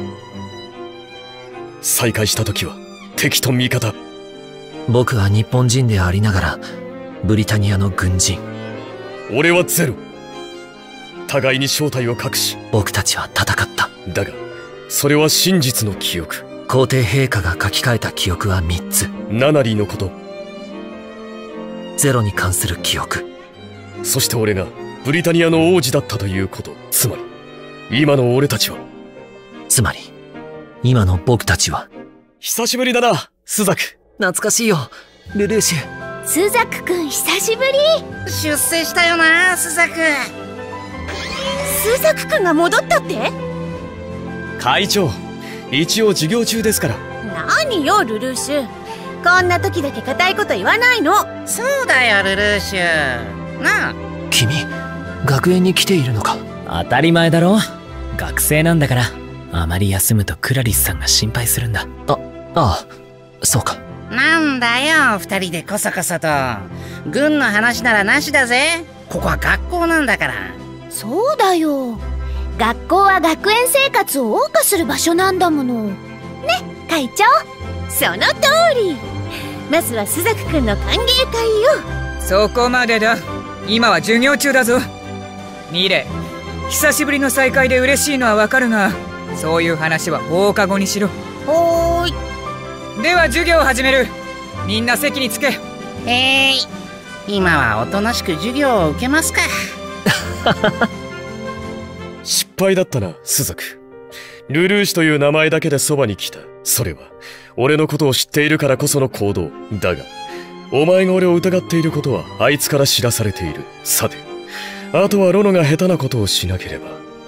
S19: 再会した時は敵と味方。
S8: 僕は日本人でありながらブリタニアの軍人。
S19: 俺はゼロ。互いに正体を隠し
S8: 僕たちは戦った。
S19: だがそれは真実の記憶。
S8: 皇帝陛下が書き換えた記憶はみっつ。
S19: ナナリーのこと、
S8: ゼロに関する記憶、
S19: そして俺がブリタニアの王子だったということ。つまり今の俺たちは
S8: つまり今の僕たちは。
S19: 久しぶりだな、スザク。
S8: 懐かしいよ、ルルーシュ。
S14: スザクくん久しぶり。
S16: 出世したよな、スザク。
S14: スザクくんが戻ったって？
S19: 会長、 一応授業中ですから。
S5: 何よルルーシュ、こんな時だけ固いこと言わないの。
S16: そうだよルルーシュなあ。
S8: 君学園に来ているのか？
S3: 当たり前だろ。学生なんだから。あまり休むとクラリスさんが心配するんだ。
S8: あ、ああ、そうか。
S16: なんだよ二人でこそこそと。軍の話ならなしだぜ。ここは学校なんだから。
S14: そうだよ、学校は学園生活を謳歌する場所なんだものね、会長。
S5: その通り。まずはスザクくんの歓迎会よ。
S12: そこまでだ。今は授業中だぞ。ミレ、久しぶりの再会で嬉しいのはわかるが、そういう話は放課後にしろ。
S16: ほーい。
S12: では授業を始める。みんな席につけ。
S16: えーい。今はおとなしく授業を受けますか。
S19: 失敗だったな、スザク。ルルーシュという名前だけでそばに来た。それは俺のことを知っているからこその行動だが、お前が俺を疑っていることはあいつから知らされている。さて、あとはロノが下手なことをしなければ。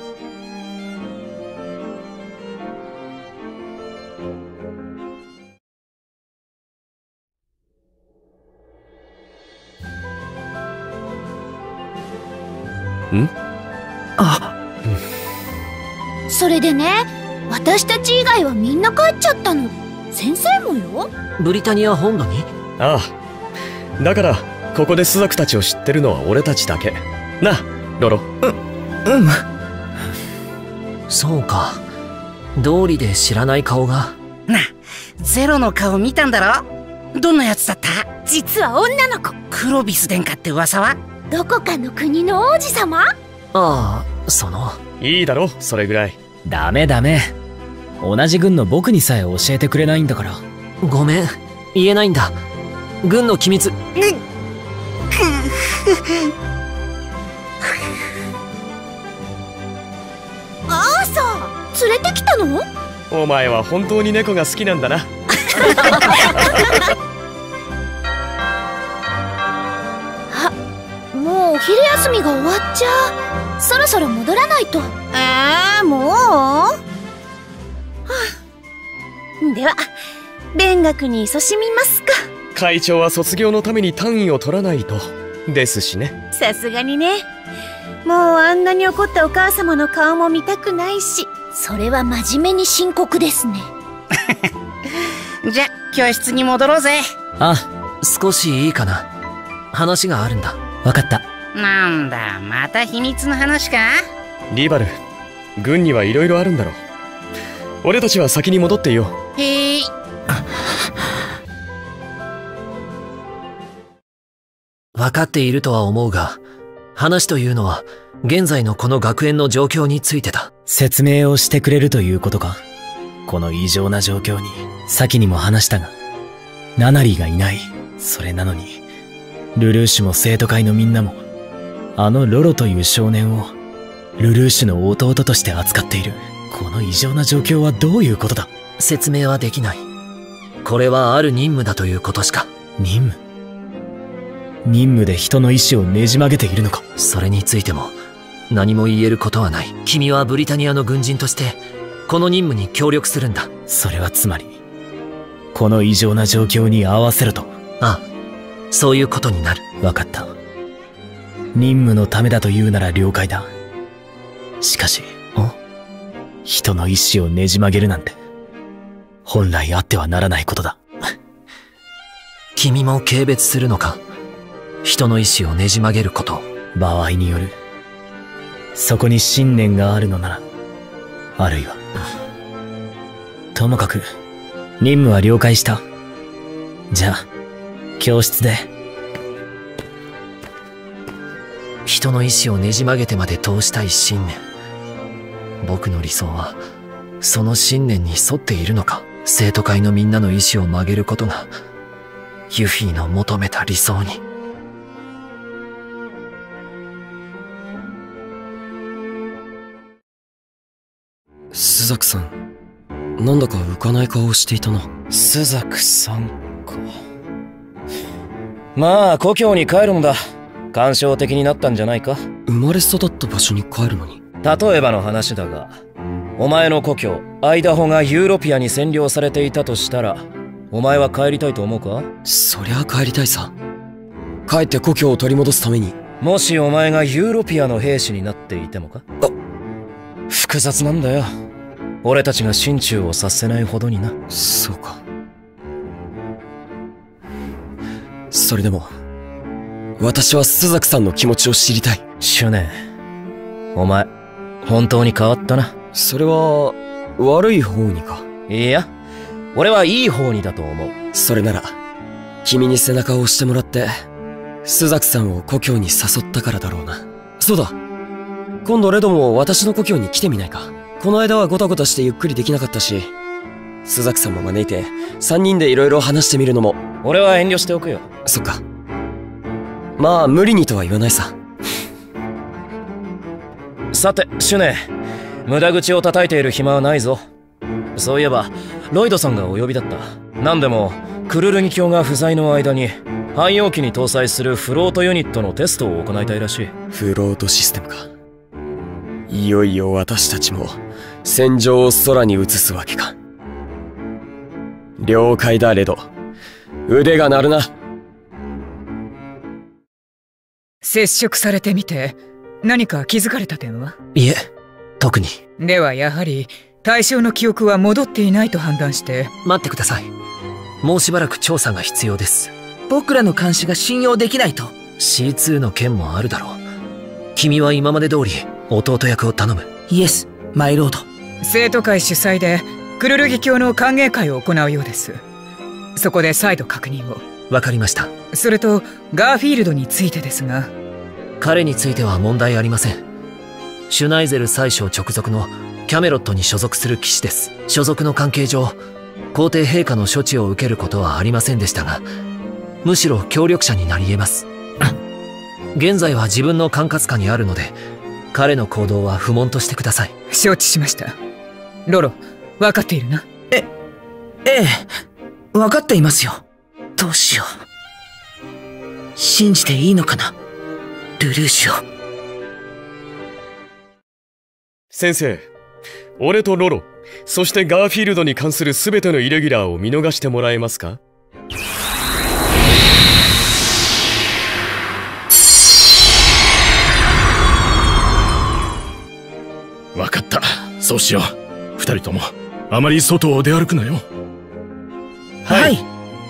S19: ん？
S14: あ、それでね、私たち以外はみんな帰っちゃったの。先生もよ。
S8: ブリタニア本土に？
S19: ああ、だからここでスザクたちを知ってるのは俺たちだけなあ、ロロ。
S8: う、うんそうか。道理で知らない顔が。
S16: な、ゼロの顔見たんだろ。どんなやつだった？
S5: 実は女の子。
S16: クロビス殿下って噂は？
S14: どこかの国の王子様？
S8: ああ、その。
S19: いいだろ、それぐらい。
S3: ダメダメ。同じ軍の僕にさえ教えてくれないんだから。
S8: ごめん、言えないんだ。軍の機密。
S14: アーサー、連れてきたの？
S19: お前は本当に猫が好きなんだな。
S14: あ、もうお昼休みが終わっちゃう。そろそろ戻らないと。
S5: えー、もう、はあ、では勉学に勤しみますか。
S19: 会長は卒業のために単位を取らないとですしね。
S5: さすがにね。もうあんなに怒ったお母様の顔も見たくないし。
S14: それは真面目に深刻ですね。
S16: じゃ、教室に戻ろうぜ。
S8: あ、少しいいかな。話があるんだ。
S3: わかった。
S16: なんだ、また秘密の話か？
S19: リバル、軍にはいろいろあるんだろう。俺たちは先に戻っていよ
S16: う。へえ。
S8: 分かっているとは思うが、話というのは現在のこの学園の状況についてだ。
S3: 説明をしてくれるということか。この異常な状況に、先にも話したが、ナナリーがいない。それなのに、ルルーシュも生徒会のみんなも、あのロロという少年を、ルルーシュの弟として扱っている。この異常な状況はどういうことだ？
S8: 説明はできない。これはある任務だということしか。
S3: 任務？任務で人の意志をねじ曲げているのか？
S8: それについても、何も言えることはない。君はブリタニアの軍人として、この任務に協力するんだ。
S3: それはつまり、この異常な状況に合わせろと。
S8: ああ、そういうことになる。
S3: わかった。任務のためだと言うなら了解だ。しかし、人の意志をねじ曲げるなんて、本来あってはならないことだ。
S8: 君も軽蔑するのか？人の意志をねじ曲げること。
S3: 場合による。そこに信念があるのなら、あるいは。ともかく、任務は了解した。じゃあ、教室で。
S8: 人の意志をねじ曲げてまで通したい信念。僕の理想は、その信念に沿っているのか？生徒会のみんなの意志を曲げることが、ユフィの求めた理想に。
S18: スザクさん、なんだか浮かない顔をしていたな。
S17: スザクさんか。まあ故郷に帰るのだ。感傷的になったんじゃないか。
S18: 生まれ育った場所に帰るのに。
S17: 例えばの話だが、 お前の故郷アイダホがユーロピアに占領されていたとしたら、お前は帰りたいと思うか？
S18: そりゃ帰りたいさ。帰って故郷を取り戻すために。
S17: もしお前がユーロピアの兵士になっていてもか？あ、複雑なんだよ。俺たちが心中をさせないほどにな。
S18: そうか。それでも私は朱雀さんの気持ちを知りたい。
S17: シュネ、お前本当に変わったな。
S18: それは悪い方にか？
S17: いや、俺はいい方にだと思う。
S18: それなら君に背中を押してもらって朱雀さんを故郷に誘ったからだろうな。そうだ、今度レドも私の故郷に来てみないか。この間はゴタゴタしてゆっくりできなかったし、朱雀さんも招いてさんにんでいろいろ話してみるのも。
S17: 俺は遠慮しておくよ。
S18: そっか。まあ無理にとは言わないさ。
S17: さてシュネ、無駄口を叩いている暇はないぞ。そういえばロイドさんがお呼びだった。なんでもクルルギ卿が不在の間に汎用機に搭載するフロートユニットのテストを行いたいらしい。
S18: フロートシステムか。いよいよ私たちも戦場を空に移すわけか。了解だレド、腕が鳴るな。
S12: 接触されてみて何か気づかれた点は？
S8: いえ、特に。
S12: ではやはり対象の記憶は戻っていないと判断して。
S8: 待ってください。もうしばらく調査が必要です。
S4: 僕らの監視が信用できないと。
S8: シーツー の件もあるだろう。君は今まで通り弟役を頼む。
S4: イエス、マイロード。
S12: 生徒会主催でクルルギ卿の歓迎会を行うようです。そこで再度確認を。
S8: わかりました。
S12: それとガーフィールドについてですが。
S8: 彼については問題ありません。シュナイゼル宰相直属のキャメロットに所属する騎士です。所属の関係上皇帝陛下の処置を受けることはありませんでしたが、むしろ協力者になり得ます。現在は自分の管轄下にあるので彼の行動は不問としてください。
S12: 承知しました。ロロ、分かっているな？
S4: え、ええ、分かっていますよ。どうしよう。信じていいのかな、ルルーシュを。
S19: 先生、俺とロロ、そしてガーフィールドに関する全てのイレギュラーを見逃してもらえますか？
S20: わかった、そうしよう。二人ともあまり外を出歩くなよ。
S4: はい。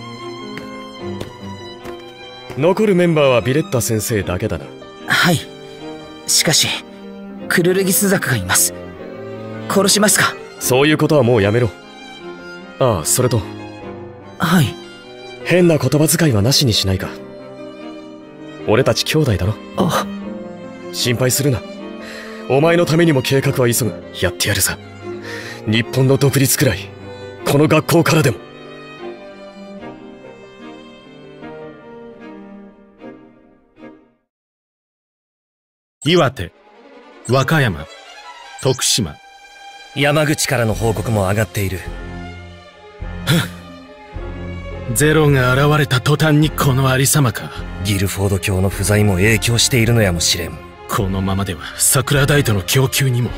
S19: 残るメンバーはビレッタ先生だけだな。
S4: はい。しかしクルルギスザクがいます。殺しますか？
S19: そういうことはもうやめろ。ああ、それと。
S4: はい。
S19: 変な言葉遣いはなしにしないか。俺たち兄弟だろ。
S4: あ。
S19: 心配するな。お前のためにも計画は急ぐ。やってやるさ。日本の独立くらいこの学校からでも。
S20: 岩手、和歌山、徳島、
S17: 山口からの報告も上がっている。
S20: ゼロが現れた途端にこのありさまか。
S17: ギルフォード卿の不在も影響しているのやもしれん。
S20: このままでは桜大都の供給にも。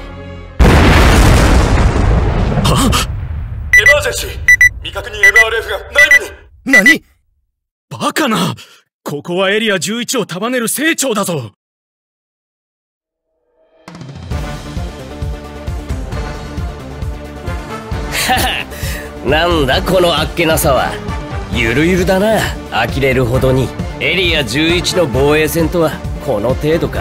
S6: はっ！エマージェンシー！未確認 エムアールエフ が内部に！
S20: 何？バカな！ここはエリアじゅういちを束ねる省庁だぞ。
S18: なんだこのあっけなさは。ゆるゆるだな、呆れるほどに。エリアじゅういちの防衛戦とはこの程度か。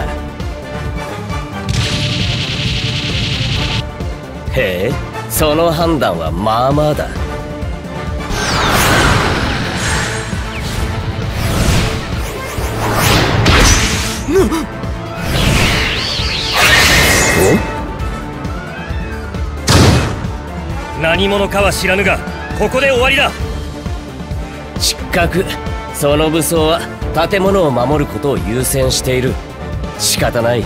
S18: へえ、その判断はまあまあだ。
S17: 何者かは知らぬがここで終わりだ。
S18: 失格。その武装は建物を守ることを優先している。仕方ない。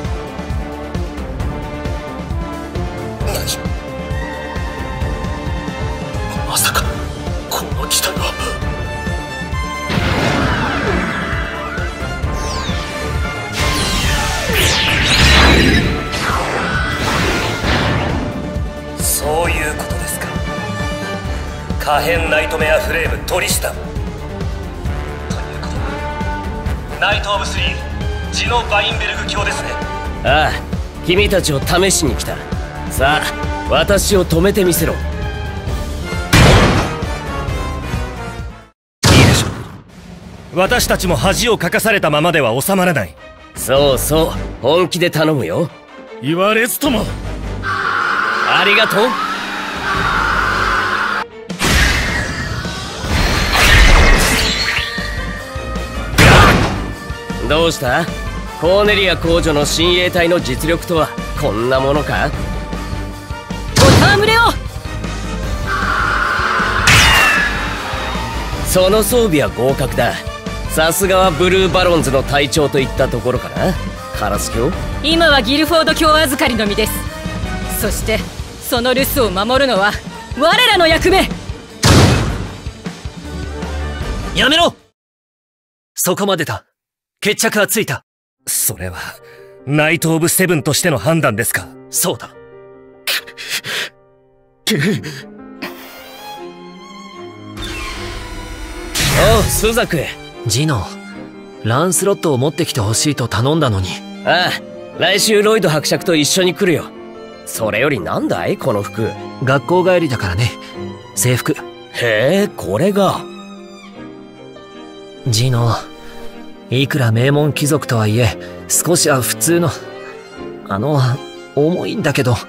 S20: まさかこの機体は。
S8: 可変ナイトメアフレームトリスタンということはナイト・オブ・スリージノ・バインベルグ卿ですね。
S18: ああ、君たちを試しに来た。さあ私を止めてみせろ。
S8: 私たちも恥をかかされたままでは収まらない。
S18: そうそう、本気で頼むよ。
S8: 言われずとも。
S18: ありがとう。どうした？コーネリア公女の親衛隊の実力とはこんなものか？
S21: お戯れを！
S18: その装備は合格だ。さすがはブルーバロンズの隊長といったところかな。カラス卿、
S21: 今はギルフォード卿預かりの身です。そしてその留守を守るのは我らの役目。
S8: やめろ！そこまでだ。決着はついた。それはナイト・オブ・セブンとしての判断ですか？そうだ。
S18: おう、スザク。
S8: ジノ、ランスロットを持ってきてほしいと頼んだのに。
S18: ああ、来週ロイド伯爵と一緒に来るよ。それよりなんだいこの服？
S8: 学校帰りだからね。制服。
S18: へえ、これが。
S8: ジノ、いくら名門貴族とはいえ少しは普通の、あの重いんだけど。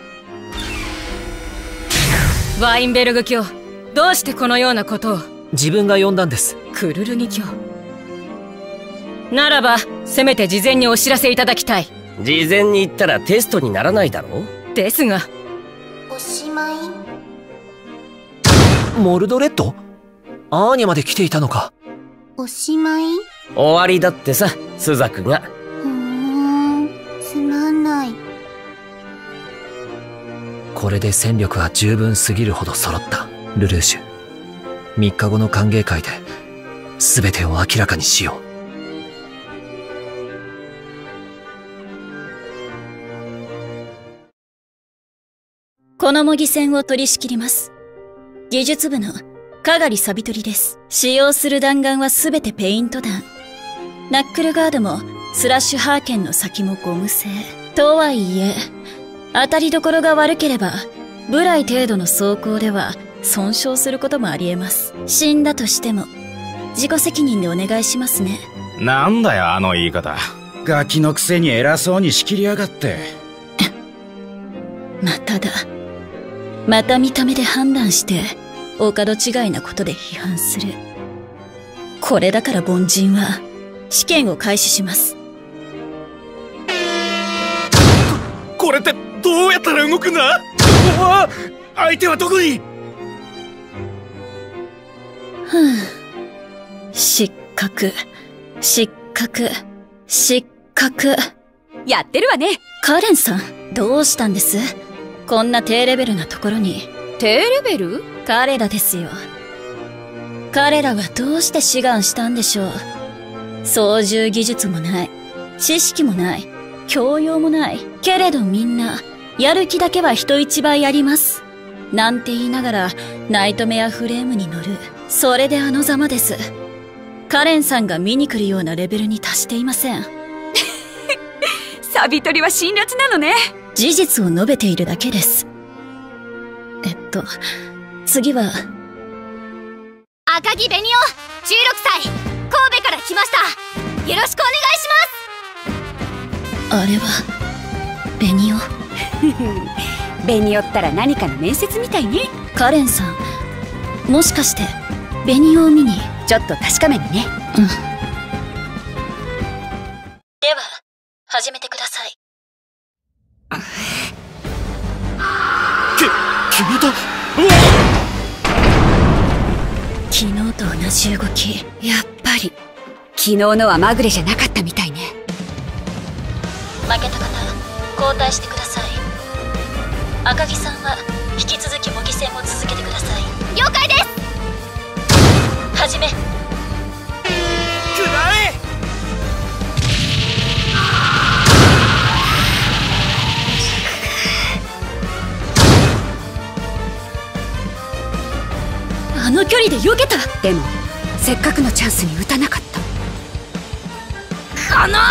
S21: ワインベルグ卿、どうしてこのようなことを？
S8: 自分が呼んだんです。
S21: クルルギ卿ならばせめて事前にお知らせいただきたい。
S18: 事前に言ったらテストにならないだろう。
S21: ですが。
S14: おしまい。
S8: モルドレッド？アーニャまで来ていたのか。
S14: おしまい？
S18: 終わりだってさ、スザクが。
S14: ふーん、つまんない。
S8: これで戦力は十分すぎるほど揃った。ルルーシュ、みっかごの歓迎会で全てを明らかにしよう。
S15: この模擬戦を取り仕切ります。技術部のかがりサビトリです。使用する弾丸はすべてペイント弾。ナックルガードもスラッシュハーケンの先もゴム製。とはいえ、当たりどころが悪ければ、部雷程度の装甲では損傷することもあり得ます。死んだとしても、自己責任でお願いしますね。
S20: なんだよ、あの言い方。ガキのくせに偉そうに仕切りやがって。
S15: まただ。また見た目で判断して、お門違いなことで批判する。これだから凡人は、試験を開始します。
S11: これってどうやったら動くんだ？うわ、相手はどこに？
S15: ふぅ。失格。失格。失格。
S21: やってるわね。
S15: カレンさん、どうしたんです？こんな低レベルなところに。
S21: 低レベル？
S15: 彼らですよ。彼らはどうして志願したんでしょう。操縦技術もない。知識もない。教養もない。けれどみんな、やる気だけは人一倍あります。なんて言いながら、ナイトメアフレームに乗る。それであのざまです。カレンさんが見に来るようなレベルに達していません。
S21: サビトリは辛辣なのね。
S15: 事実を述べているだけです。えっと、次は。
S14: 赤木紅オ、じゅうろくさい、神戸から来ました。よろしくお願いします。
S15: あれは、紅オ。
S21: 紅オったら何かの面接みたいね。
S15: カレンさん、もしかして、紅オを見に。
S21: ちょっと確かめにね。
S15: うん。では、始めてください。
S11: き、君と、うわ！
S15: 昨日と同じ動き。
S21: やっぱり、昨日のはまぐれじゃなかったみたいね。
S15: 負けた方、交代してください。赤木さんは、引き続き模擬戦を続けてください。
S14: 了解です。
S15: 始め。
S11: くらえ！
S15: あの
S21: 距離で避けた。でもせっかくのチャンスに打たなかった。
S14: この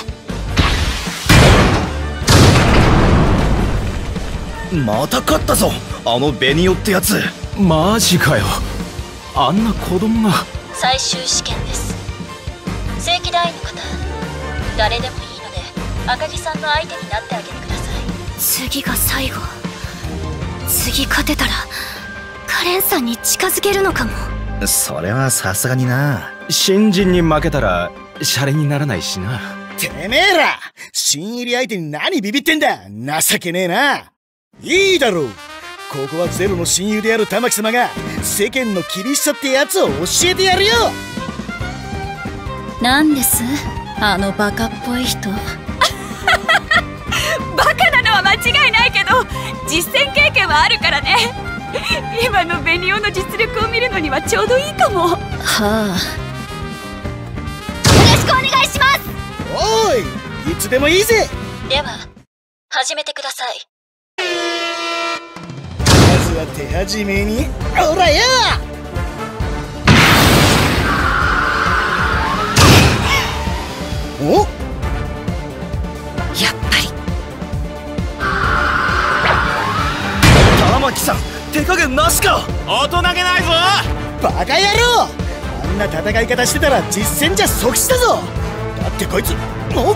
S13: また勝ったぞ、あのベニオってやつ。
S3: マジかよ、あんな子供が。
S7: 最終試験です。正規団員の方、誰でもいいので赤木さんの相手になってあげてください。
S14: 次が最後。次勝てたらカレンさんに近づけるのかも。
S13: それはさすがにな。
S20: 新人に負けたらシャレにならないしな。
S6: てめえら新入り相手に何ビビってんだ、情けねえな。いいだろう、ここはゼロの親友である玉木様が世間の厳しさってやつを教えてやるよ。
S21: なんですあのバカっぽい人。 バカなのは間違いないけど実践経験はあるからね。今のベニオの実力を見るのにはちょうどいいかも。はあ、
S14: よろしくお願いします。
S6: おい、いつでもいいぜ。
S7: では始めてください。
S6: まずは手始めにオラよ。おっ、
S21: やっぱり
S6: 玉木さん、手加減なしか。
S11: 大人げないぞ
S6: バカ野郎、あんな戦い方してたら実戦じゃ即死だぞ。だってこいつおっ、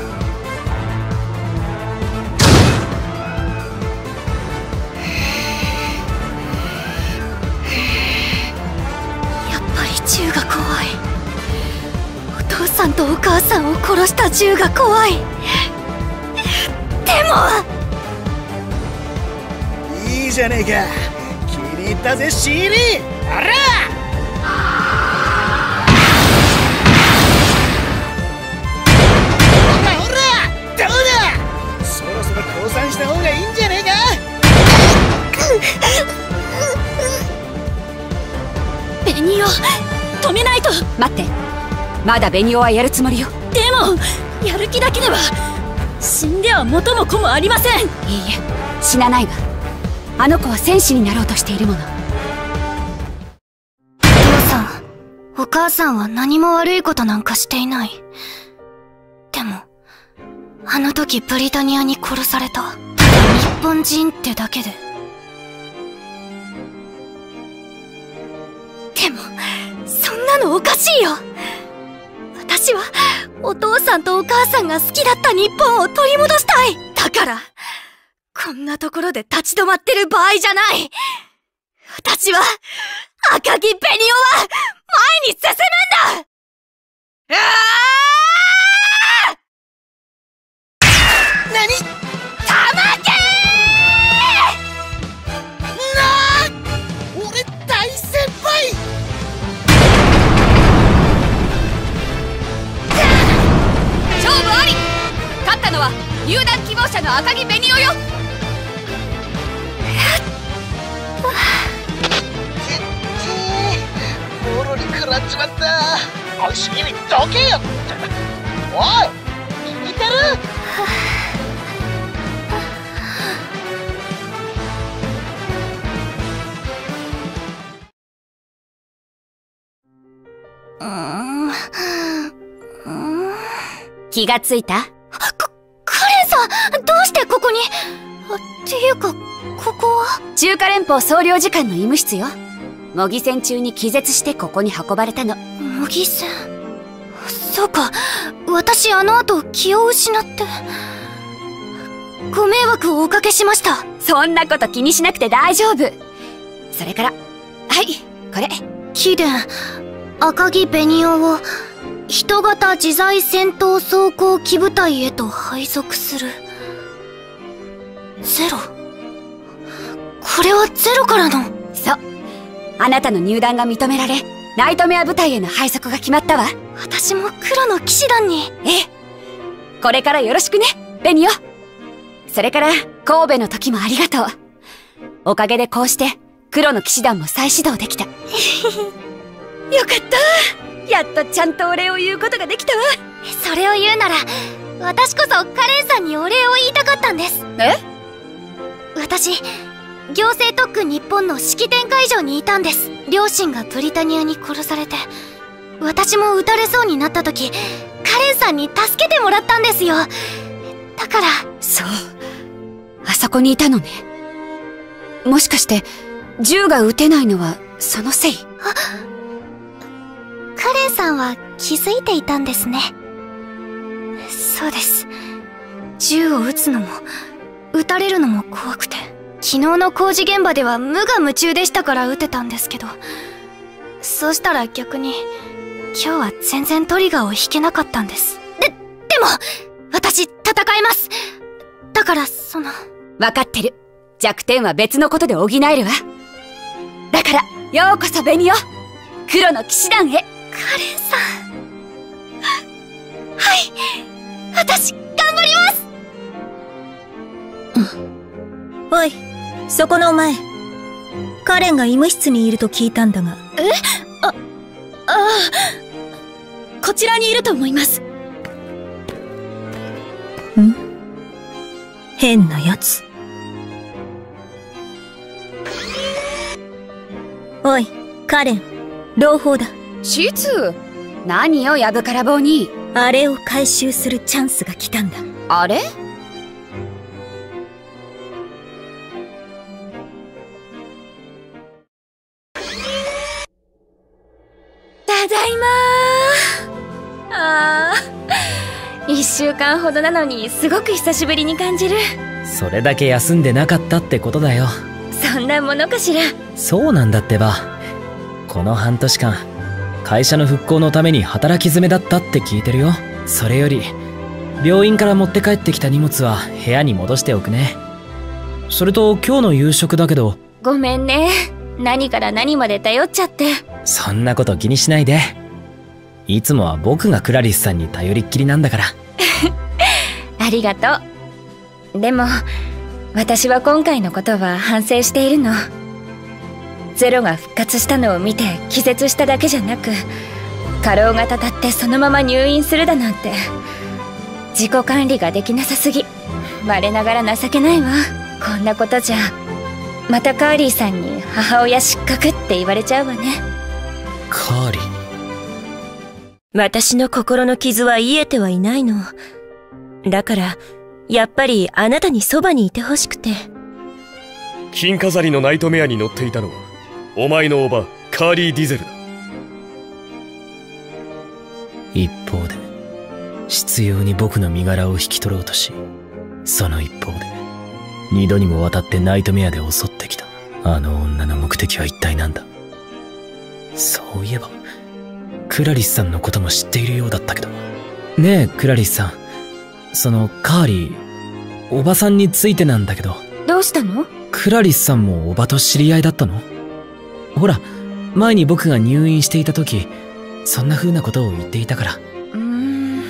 S14: やっぱり銃が怖い。お父さんとお母さんを殺した銃が怖い。でも
S6: いいじゃねえか、気に入ったぜシーリー。あらほらほら、どうだ、そろそろ降参した方がいいんじゃねえか。
S21: ベニオ止めないと。待って、まだベニオはやるつもりよ。でもやる気だけでは死んでは元も子もありません。いいえ、死なないわ。あの子は戦士になろうとしているもの。
S14: お父さん、お母さんは何も悪いことなんかしていない。でもあの時ブリタニアに殺された。ただ日本人ってだけで。でもそんなのおかしいよ。私はお父さんとお母さんが好きだった日本を取り戻したい。だからこんなところで立ち止まってる場合じゃない。私は赤木ベニオは前に進むんだ。ああ！何？玉木！なあ！俺大先輩！
S21: 勝負あり！勝ったのは入団希望者の赤木ベニオよ。
S6: ボロに食らっちまった。おいしぎりどけよ。おい、聞いてる？
S21: うーん、気がついた？
S14: カレンさん、どうしてここに？っていうか、ここは？
S21: 中華連邦総領事館の医務室よ。模擬戦中に気絶してここに運ばれたの。
S14: 模擬戦？そうか、私あの後気を失って。ご迷惑をおかけしました。
S21: そんなこと気にしなくて大丈夫。それから、はい、これ。
S14: 貴殿、赤木ベニオを人型自在戦闘装甲機部隊へと配属する。ゼロ？これはゼロからの？
S21: そう。あなたの入団が認められ、ナイトメア部隊への配属が決まったわ。
S14: 私も黒の騎士団に。
S21: ええ。これからよろしくね、ベニオ。それから、神戸の時もありがとう。おかげでこうして、黒の騎士団も再始動できた。よかった。やっとちゃんとお礼を言うことができたわ。
S14: それを言うなら、私こそカレンさんにお礼を言いたかったんです。
S21: え？
S14: 私、行政特区日本の式典会場にいたんです。 両親がブリタニアに殺されて、私も撃たれそうになった時、カレンさんに助けてもらったんですよ。だから。
S21: そう。あそこにいたのね。もしかして、銃が撃てないのは、そのせい？
S14: あ、カレンさんは気づいていたんですね。そうです。銃を撃つのも、撃たれるのも怖くて。昨日の工事現場では無我夢中でしたから撃てたんですけど、そうしたら逆に、今日は全然トリガーを引けなかったんです。で、でも私、戦えます。だから、その。
S21: わかってる。弱点は別のことで補えるわ。だから、ようこそベニオ。黒の騎士団へ。
S14: カレンさん。はい。私、頑張ります。
S5: うん。おい、そこのお前。カレンが医務室にいると聞いたんだが。
S2: え？あ、ああ。こちらにいると思います。
S5: ん？変なやつ。おい、カレン、朗報だ。
S21: シツ、何よ、やぶから棒に。
S5: あれを回収するチャンスが来たんだ。
S21: あれ？
S2: ただいまー。あー、一週間ほどなのにすごく久しぶりに感じる。
S3: それだけ休んでなかったってことだよ。
S2: そんなものかしら。
S3: そうなんだってば。この半年間、会社の復興のために働き詰めだったって聞いてるよ。それより、病院から持って帰ってきた荷物は部屋に戻しておくね。それと今日の夕食だけど。
S2: ごめんね。何から何まで頼っちゃって。
S3: そんなこと気にしないで。いつもは僕がクラリスさんに頼りっきりなんだから。
S2: ありがとう。でも、私は今回のことは反省しているの。ゼロが復活したのを見て気絶しただけじゃなく、過労がたたってそのまま入院するだなんて、自己管理ができなさすぎ。我ながら情けないわ。こんなことじゃまたカーリーさんに母親失格って言われちゃうわね。
S3: カーリー。
S5: 私の心の傷は癒えてはいないの。だからやっぱりあなたにそばにいてほしくて。
S19: 金飾りのナイトメアに乗っていたのはお前の叔母カーリー・ディゼルだ。
S3: 一方で執拗に僕の身柄を引き取ろうとし、その一方で二度にもわたってナイトメアで襲ってきたあの女の目的は一体何だ。そういえばクラリスさんのことも知っているようだったけど。ねえクラリスさん、そのカーリー、おばさんについてなんだけど。
S2: どうしたの？
S3: クラリスさんもおばと知り合いだったの？ほら、前に僕が入院していた時、そんな風なことを言っていたから。
S2: うーん、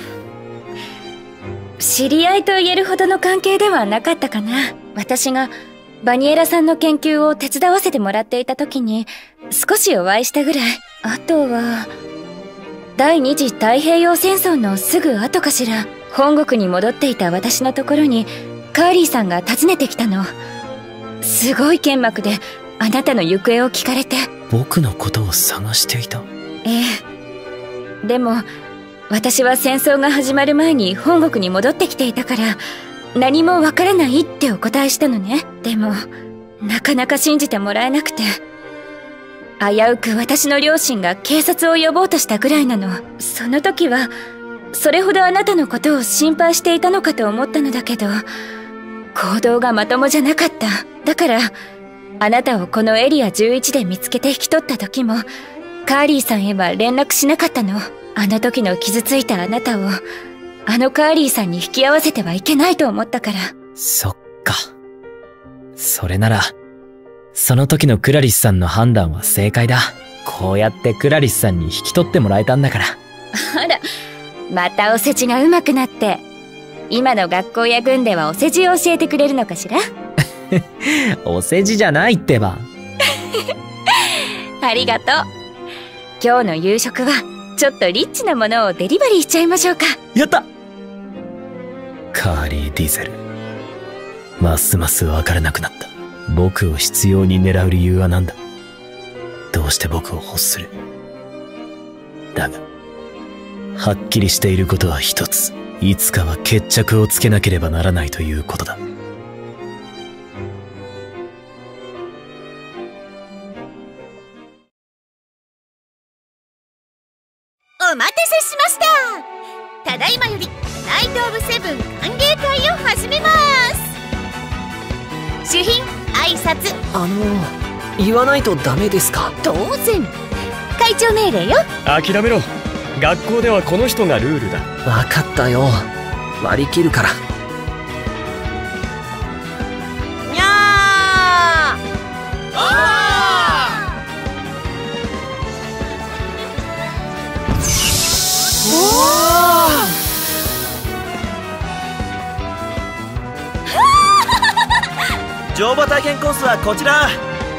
S2: 知り合いと言えるほどの関係ではなかったかな。私がバニエラさんの研究を手伝わせてもらっていた時に少しお会いしたぐらい。あとは第二次太平洋戦争のすぐ後かしら。本国に戻っていた私のところにカーリーさんが訪ねてきたの。すごい剣幕であなたの行方を聞かれて。
S3: 僕のことを探していた？
S2: ええ。でも私は戦争が始まる前に本国に戻ってきていたから何もわからないってお答えしたのね。でもなかなか信じてもらえなくて、危うく私の両親が警察を呼ぼうとしたぐらいなの。その時はそれほどあなたのことを心配していたのかと思ったのだけど、行動がまともじゃなかった。だからあなたをこのエリアじゅういちで見つけて引き取った時もカーリーさんへは連絡しなかったの。あの時の傷ついたあなたをあのカーリーさんに引き合わせてはいけないと思ったから。
S3: そっか。それならその時のクラリスさんの判断は正解だ。こうやってクラリスさんに引き取ってもらえたんだから。
S2: あら、またお世辞が上手くなって。今の学校や軍ではお世辞を教えてくれるのかしら？
S3: お世辞じゃないってば。
S2: ありがとう。今日の夕食はちょっとリッチなものをデリバリーしちゃいましょうか。
S3: やった！カーリー・ディゼル、ますますわからなくなった。僕を執拗に狙う理由は何だ？ どうして僕を欲する。だが、はっきりしていることは一つ。いつかは決着をつけなければならないということだ。
S10: お待たせしました。ただいまよりナイト・オブ・セブン歓迎会を始めます。主賓挨拶。
S8: あの言わないとダメですか？
S10: 当然、会長命令よ。
S19: 諦めろ。学校ではこの人がルールだ。
S8: 分かったよ、割り切るから。
S10: にゃーお
S22: ー乗馬体験コースはこちら。
S10: さ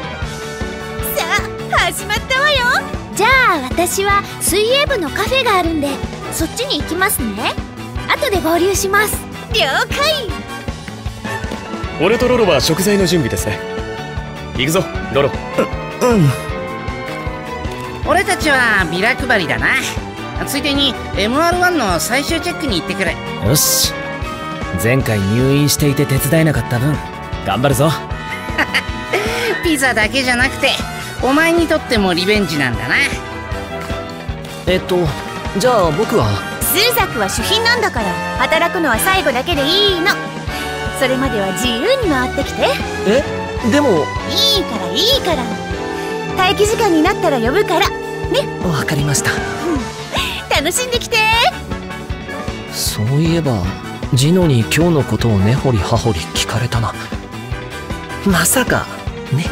S10: あ始まったわよ。
S14: じゃあ私は水泳部のカフェがあるんでそっちに行きますね。後で合流します。
S10: 了解。
S19: 俺とロロは食材の準備ですね。行くぞロロ。う
S16: うん俺たちはビラ配りだな。ついでに エムアールワン の最終チェックに行ってくる。
S3: よし、前回入院していて手伝えなかった分頑張るぞ。
S16: ピザだけじゃなくてお前にとってもリベンジなんだな。
S8: えっとじゃあ僕は。
S10: スーザクは主賓なんだから働くのは最後だけでいいの。それまでは自由に回ってきて。
S8: えでも。
S10: いいからいいから、待機時間になったら呼ぶからね。
S8: わかりました。
S10: 楽しんできて。
S8: そういえばジノに今日のことを根掘り葉掘り聞かれたな。まさかね。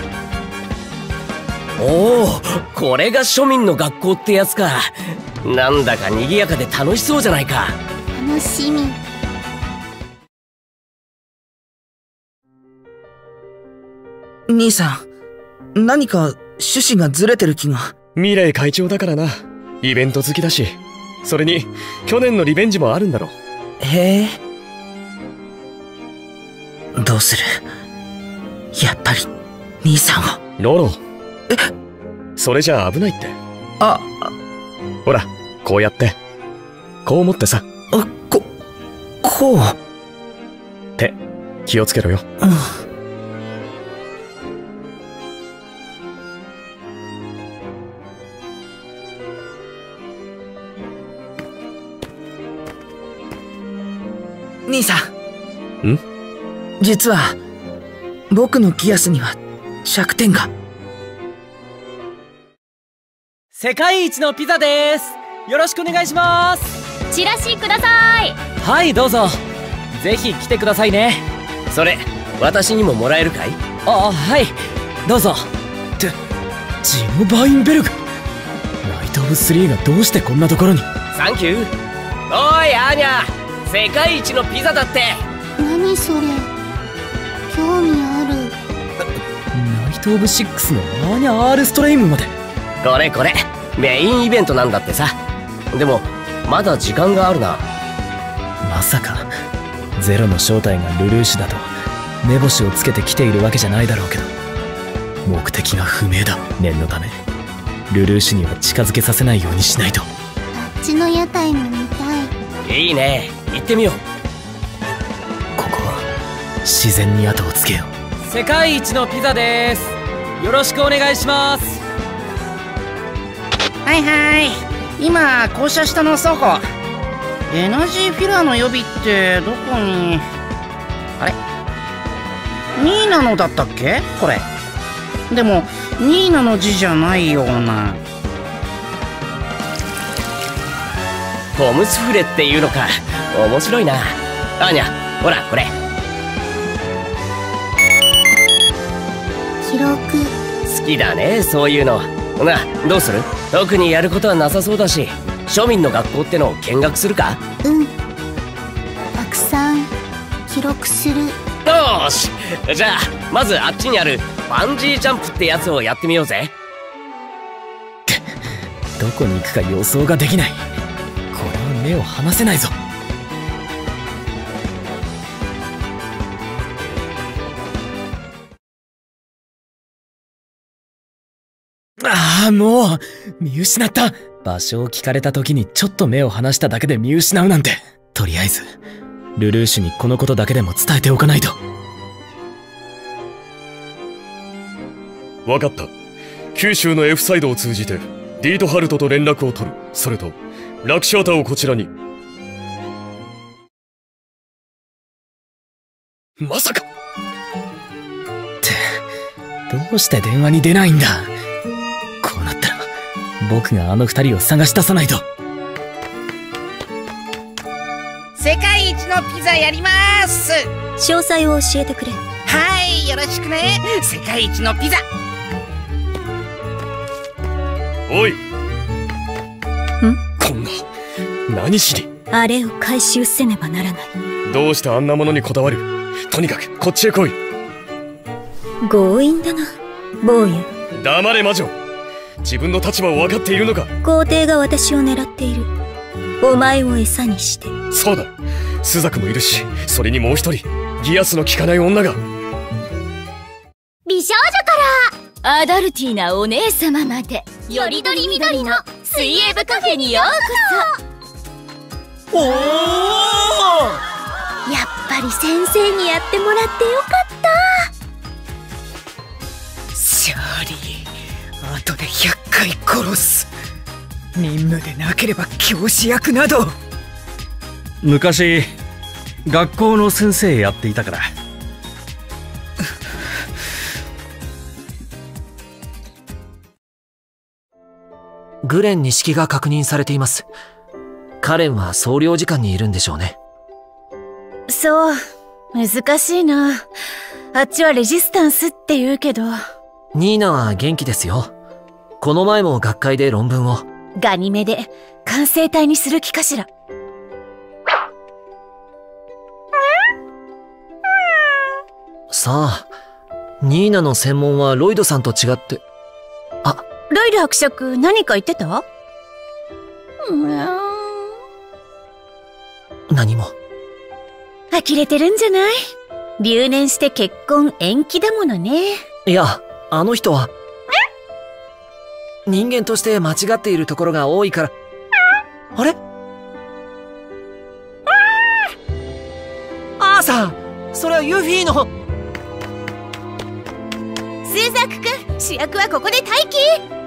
S18: おお、これが庶民の学校ってやつか。なんだか賑やかで楽しそうじゃないか。
S14: 楽しみ。
S4: 兄さん、何か趣旨がずれてる気が。
S19: ミレイ会長だからな。イベント好きだし、それに去年のリベンジもあるんだろ。
S4: へえ。どうする？やっぱり兄さんを。
S19: ロロ。え？それじゃあ危ないって。
S4: あ、
S19: ほら、こうやってこう持ってさ。
S4: あ、ここう
S19: 手気をつけろよ。
S4: うん。兄さん。
S19: ん？
S4: 実は僕のギアスには弱点が。
S3: 世界一のピザです。よろしくお願いします。
S21: チラシください。
S3: はいどうぞ。ぜひ来てくださいね。
S18: それ私にももらえるかい？
S3: ああはいどうぞ。ってジム・バインベルグ、ナイト・オブ・スリーがどうしてこんなところに。
S18: サンキュー。おいアーニャ、世界一のピザだって。
S14: 何それ、興味ある。
S3: ナイト・オブ・シックスのアーニャ・アールストレイムまで。
S18: これこれメインイベントなんだってさ。でもまだ時間があるな。
S3: まさかゼロの正体がルルーシュだと目星をつけてきているわけじゃないだろうけど、目的が不明だ。念のためルルーシュには近づけさせないようにしないと。
S14: あっちの屋台も見たい。
S18: いいね、行ってみよう。
S3: ここは自然に後をつけよう。世界一のピザです。よろしくお願いします。
S16: はいはい、今降車したの倉庫。エナジーフィラーの予備ってどこに。あれニーナのだったっけこれ。でもニーナの字じゃないような。
S18: ホムスフレっていうのか。面白いな。アーニャほらこれ。
S14: 記録。
S18: 好きだねそういうの。などうする？特にやることはなさそうだし、庶民の学校ってのを見学するか？
S14: うん、たくさん記録する。
S18: よーし、じゃあまずあっちにあるバンジージャンプってやつをやってみようぜ。
S3: どこに行くか予想ができない。これは目を離せないぞ。ああ、もう見失った。場所を聞かれた時にちょっと目を離しただけで見失うなんて。とりあえずルルーシュにこのことだけでも伝えておかないと。
S19: 分かった。九州の F サイドを通じてディートハルトと連絡を取る。それとラクシャータをこちらに。まさか
S3: ってどうして電話に出ないんだ。こうなったら僕があの二人を探し出さないと。
S16: 世界一のピザやりまーす。
S5: 詳細を教えてくれ。
S16: はい、よろしくね。世界一のピザ。
S19: おい。ん？
S5: こ
S19: んな何しに。
S5: あれを回収せねばならない。
S19: どうしてあんなものにこだわる。とにかくこっちへ来い。
S5: 強引だな坊や。
S19: 黙れ魔女。自分の立場を分かっているのか。
S5: 皇帝が私を狙っている。お前を餌にして。
S19: そうだ、スザクもいるし、それにもう一人ギアスの効かない女が。
S10: 美少女から
S21: アダルティーなお姉様まで、
S10: よりどりみどりの水泳部カフェにようこそ。
S4: おお、
S10: やっぱり先生にやってもらってよかった。
S12: シャーリー、後でひゃっかい殺す。任務でなければ教師役など。
S1: 昔学校の先生やっていたから。
S8: グレン錦が確認されています。カレンは総領事館にいるんでしょうね。
S21: そう、難しいな。あっちはレジスタンスって言うけど。
S8: ニーナは元気ですよ。この前も学会で論文を。
S21: ガニメで完成体にする気かしら。
S8: さあ、ニーナの専門はロイドさんと違って。あ、
S21: ロイド伯爵何か言ってた？
S8: 何も。
S21: 呆れてるんじゃない？留年して結婚延期だものね。
S8: いや、あの人は人間として間違っているところが多いから。あれ？アーサー、それはユフィの。
S10: スザク君、主役はここで待機。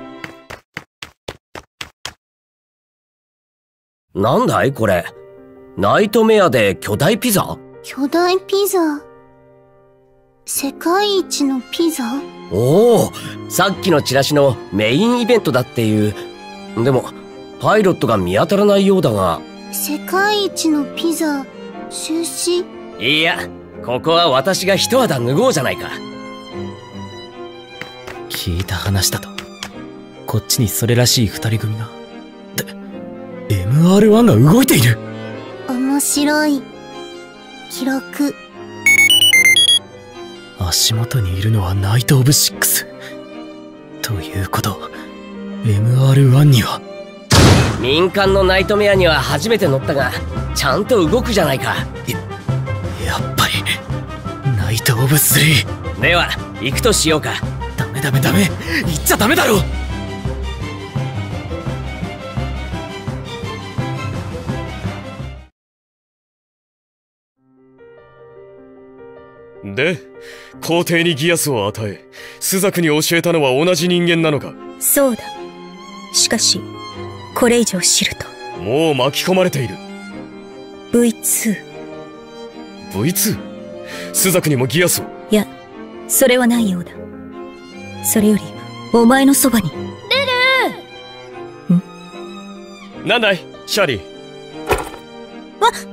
S18: なんだいこれ。ナイトメアで巨大ピザ？
S14: 巨大ピザ。世界一のピザ？
S18: おお、さっきのチラシのメインイベントだっていう。でもパイロットが見当たらないようだが。
S14: 世界一のピザ中止？
S18: いや、ここは私が一肌脱ごうじゃないか。
S3: 聞いた話だとこっちにそれらしい二人組が。で エムアールワン が動いている。
S14: 面白い記録。
S3: 足元にいるのはナイト・オブ・シックスということ。 エムアールワン には。
S18: 民間のナイトメアには初めて乗ったがちゃんと動くじゃないか。
S3: やっぱりナイト・オブ・スリー。
S18: では行くとしようか。
S3: ダメダメダメ、言っちゃダメだろ。
S19: で、皇帝にギアスを与え、スザクに教えたのは同じ人間なのか。
S5: そうだ。しかしこれ以上知ると
S19: もう巻き込まれている。
S5: ブイツー。
S19: ブイツー？ スザクにもギアスを？
S5: いや、それはないようだ。それよりお前のそばに。ルル
S19: ー。ん？なんだいシャーリー。
S5: わっ。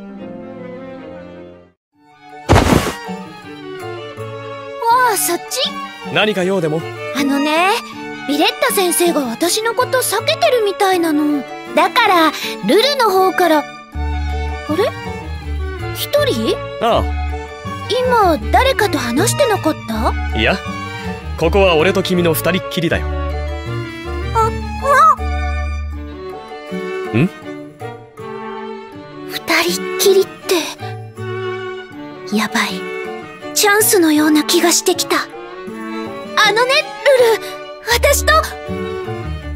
S10: ああ、そっち？
S19: 何か用でも？
S10: あのね、ビレッタ先生が私のこと避けてるみたいなの。だからルルの方から。あれ？一人？
S19: ああ。
S10: 今誰かと話してなかった？
S19: いや、ここは俺と君の二人っきりだよ。
S10: あ、
S19: あん？
S10: 二人っきりって、やばい。チャンスのような気がしてきた。あのね、ルル、私と。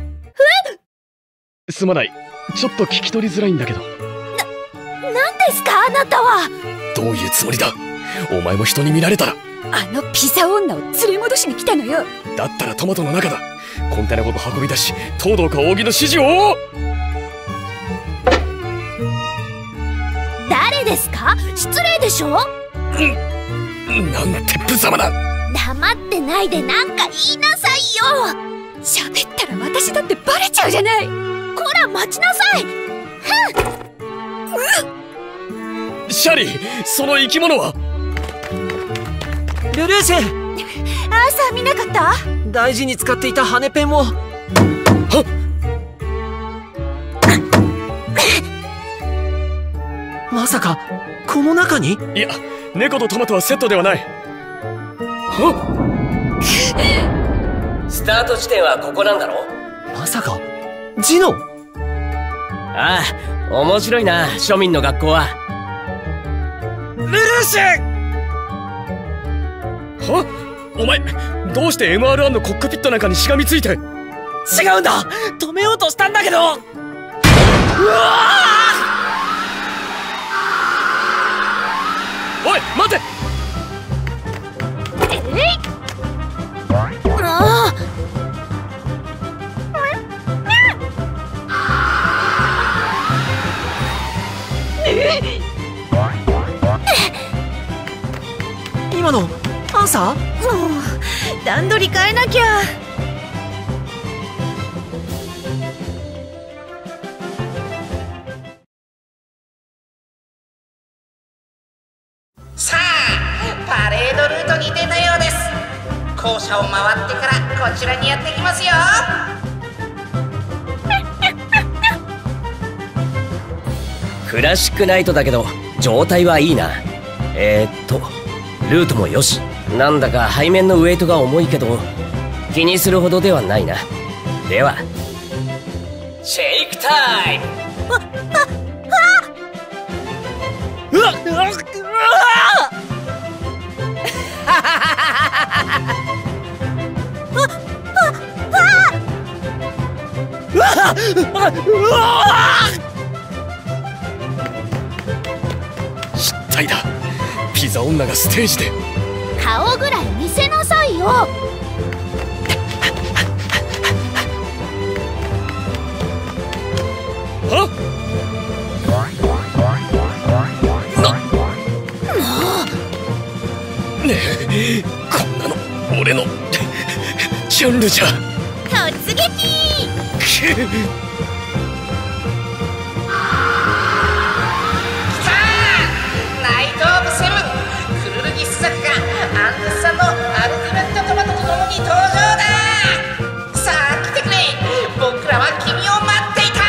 S19: すまない。ちょっと聞き取りづらいんだけど。
S10: な、何ですかあなたは。
S19: どういうつもりだ。お前も人に見られたら。
S21: あのピザ女を連れ戻しに来たのよ。
S19: だったらトマトの中だ。コンテナごと運び出し、東堂か扇の指示を。
S10: 誰ですか？失礼でしょ。
S19: うん、なんて無様だ。
S10: 黙ってないでなんか言いなさいよ。
S21: 喋ったら私だってバレちゃうじゃない。
S10: こら待ちなさい。
S19: シャリー、その生き物は。
S8: ルルーシェ、
S21: アーサー見なかった？
S8: 大事に使っていた羽ペンを。はっ。まさかこの中に？
S19: いや、猫とトマトはセットではない。は
S18: っ。スタート地点はここなんだろ？
S8: まさかジノ？
S18: ああ、面白いな、庶民の学校は。
S8: ルルーシェ。
S19: は？お前、どうして エムアールワン のコックピットなんかにしがみついて。違
S8: うんだ、止めようとしたんだけど。うわ
S19: ー！おい、待て！
S10: えい！ああ！
S8: 今のアンサー？
S5: もう段取り変えなきゃ。
S16: さあ、パレードルートに出たようです。校舎を回ってからこちらにやってきますよ。
S18: クラシックナイトだけど状態はいいな。えー、っとルートもよし。なんだか背面のウエイトが重いけど気にするほどではないな。ではシェイクタイム。
S10: あ、あ、
S18: うわっ、うわっ、うわっうわっ、うわっ、
S19: 失態だ。ピザ女がステージで。
S10: 顔ぐらい見せなさいよ。
S19: は？な、ねえ、こんなの俺のジャンルじゃ。
S10: 突撃！
S16: ナイトオブセブン、クルルギスザクがアンデスさんのアルティメットトマトと共に登場だ。さあ来てくれ、僕らは君を待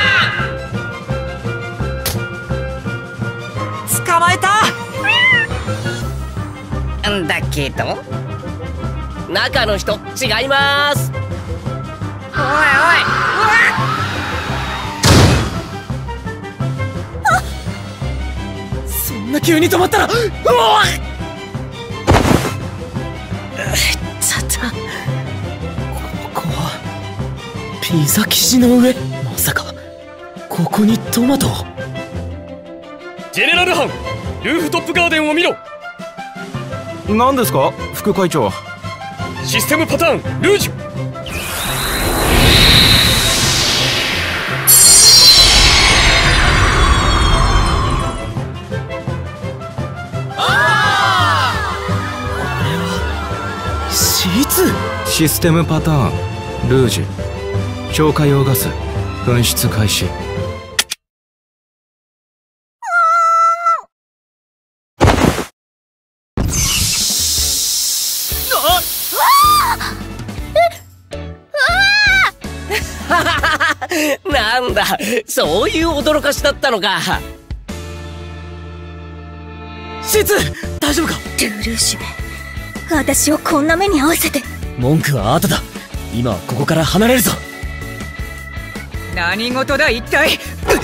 S16: っていた。
S8: 捕まえた。
S16: んだけど
S18: 中の人違います。
S16: おいおい、うわっ、
S8: そんな急に止まったら、うわっ、ちょっとここはピザ生地の上。まさかここにトマトを。
S19: ジェネラル班、ルーフトップガーデンを見ろ。
S9: 何ですか副会長。
S19: システムパターンルージュ。
S8: シーツー。
S9: システムパターンルージュ、消火用ガス噴出開始。
S18: なんだ、そういう驚かしだったのか。
S8: シーツー、大丈夫か？
S5: ルールーシュめ、私をこんな目に遭わせて。
S8: 文句は後だ。今はここから離れるぞ。
S12: 何事だ一体。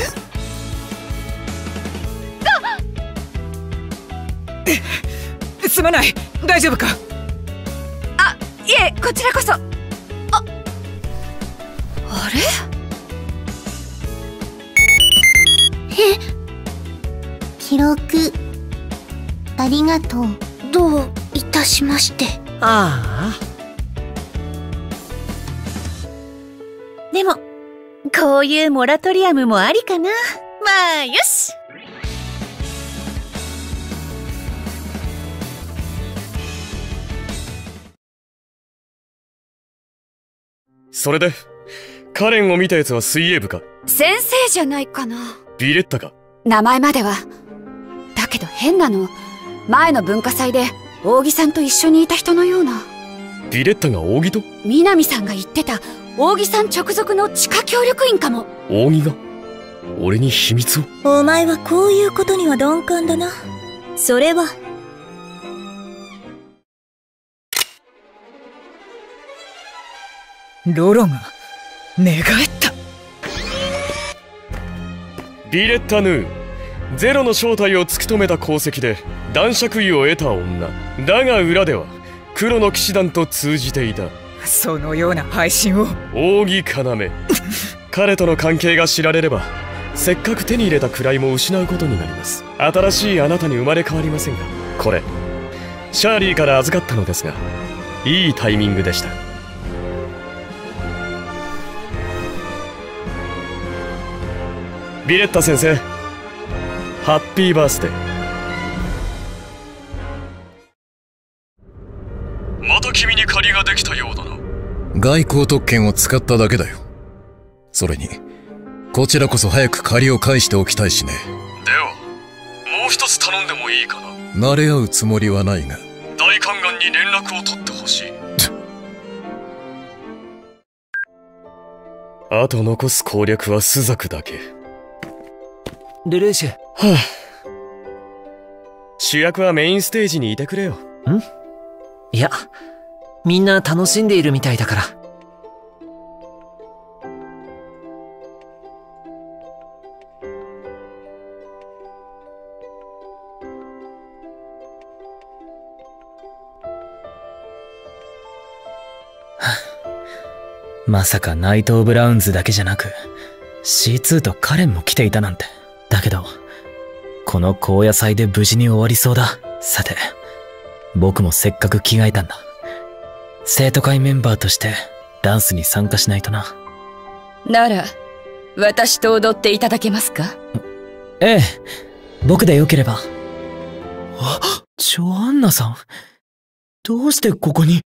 S12: すまない、大丈夫か？
S21: あ、いえ、こちらこそ。あ、あれ？
S10: 記録ありがとう。どういたしまして。
S5: ああ。
S15: でもこういうモラトリアムもありかな。まあよし。
S19: それでカレンを見たやつは水泳部か？
S21: 先生じゃないかな。
S19: ビレッタか？
S21: 名前までは。だけど変なの。前の文化祭で扇さんと一緒にいた人のような。
S19: ビレッタが扇と？
S21: 南さんが言ってた扇さん直属の地下協力員かも。
S19: 扇が俺に秘密を？
S5: お前はこういうことには鈍感だな。それは
S12: ロロが寝返った。
S19: ビレッタヌー、ゼロの正体を突き止めた功績で男爵位を得た女だが、裏では黒の騎士団と通じていた。
S12: そのような配信を。
S19: 扇要彼との関係が知られればせっかく手に入れた位も失うことになります。新しいあなたに生まれ変わりませんが、これシャーリーから預かったのですが、いいタイミングでした。ビレッタ先生、ハッピーバースデー。
S17: また君に借りができたようだな。
S23: 外交特権を使っただけだよ。それにこちらこそ早く借りを返しておきたいしね。
S17: ではもう一つ頼んでもいいかな。
S23: 慣れ合うつもりはないが、
S17: 大観覧に連絡を取ってほしい。
S19: あと残す攻略はスザクだけ。
S8: ルルーシュ。
S19: はあ、主役はメインステージにいてくれよ。
S8: ん？いや、みんな楽しんでいるみたいだから。
S3: まさかナイト・オブ・ラウンズだけじゃなく シーツー とカレンも来ていたなんて。だけどこの高野祭で無事に終わりそうだ。さて僕もせっかく着替えたんだ。生徒会メンバーとしてダンスに参加しないとな。
S21: なら私と踊っていただけますか？
S3: ええ、僕でよければ。あ、ジョアンナさん、どうしてここに？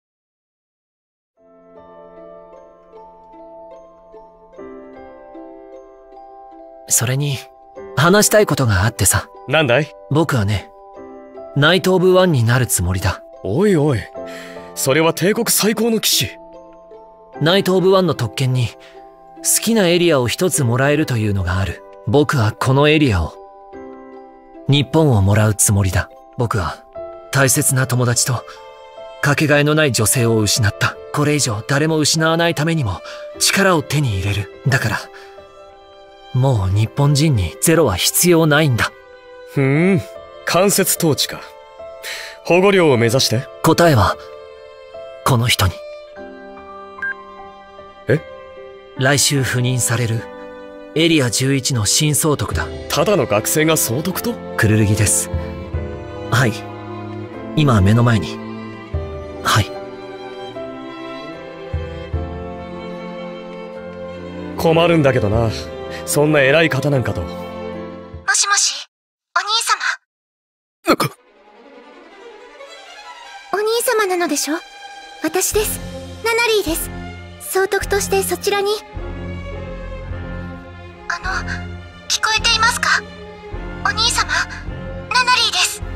S8: それに話したいことがあってさ。
S19: なんだい？
S8: 僕はね、ナイト・オブ・ワンになるつもりだ。
S19: おいおい、それは帝国最高の騎士。
S8: ナイト・オブ・ワンの特権に好きなエリアを一つもらえるというのがある。僕はこのエリアを、日本をもらうつもりだ。僕は大切な友達とかけがえのない女性を失った。これ以上誰も失わないためにも力を手に入れる。だからもう日本人にゼロは必要ないんだ。
S19: ふーん、間接統治か。保護領を目指して。
S8: 答えはこの人に。
S19: え？
S8: 来週赴任されるエリアじゅういちの新総督だ。
S19: ただの学生が総督と？
S8: クルルギです。はい、今目の前に。はい。
S19: 困るんだけどな、そんな偉い方なんかと。
S14: もしもし、お兄様。お兄様なのでしょ？私です。ナナリーです。総督としてそちらに。あの、聞こえていますか？お兄様、ナナリーです。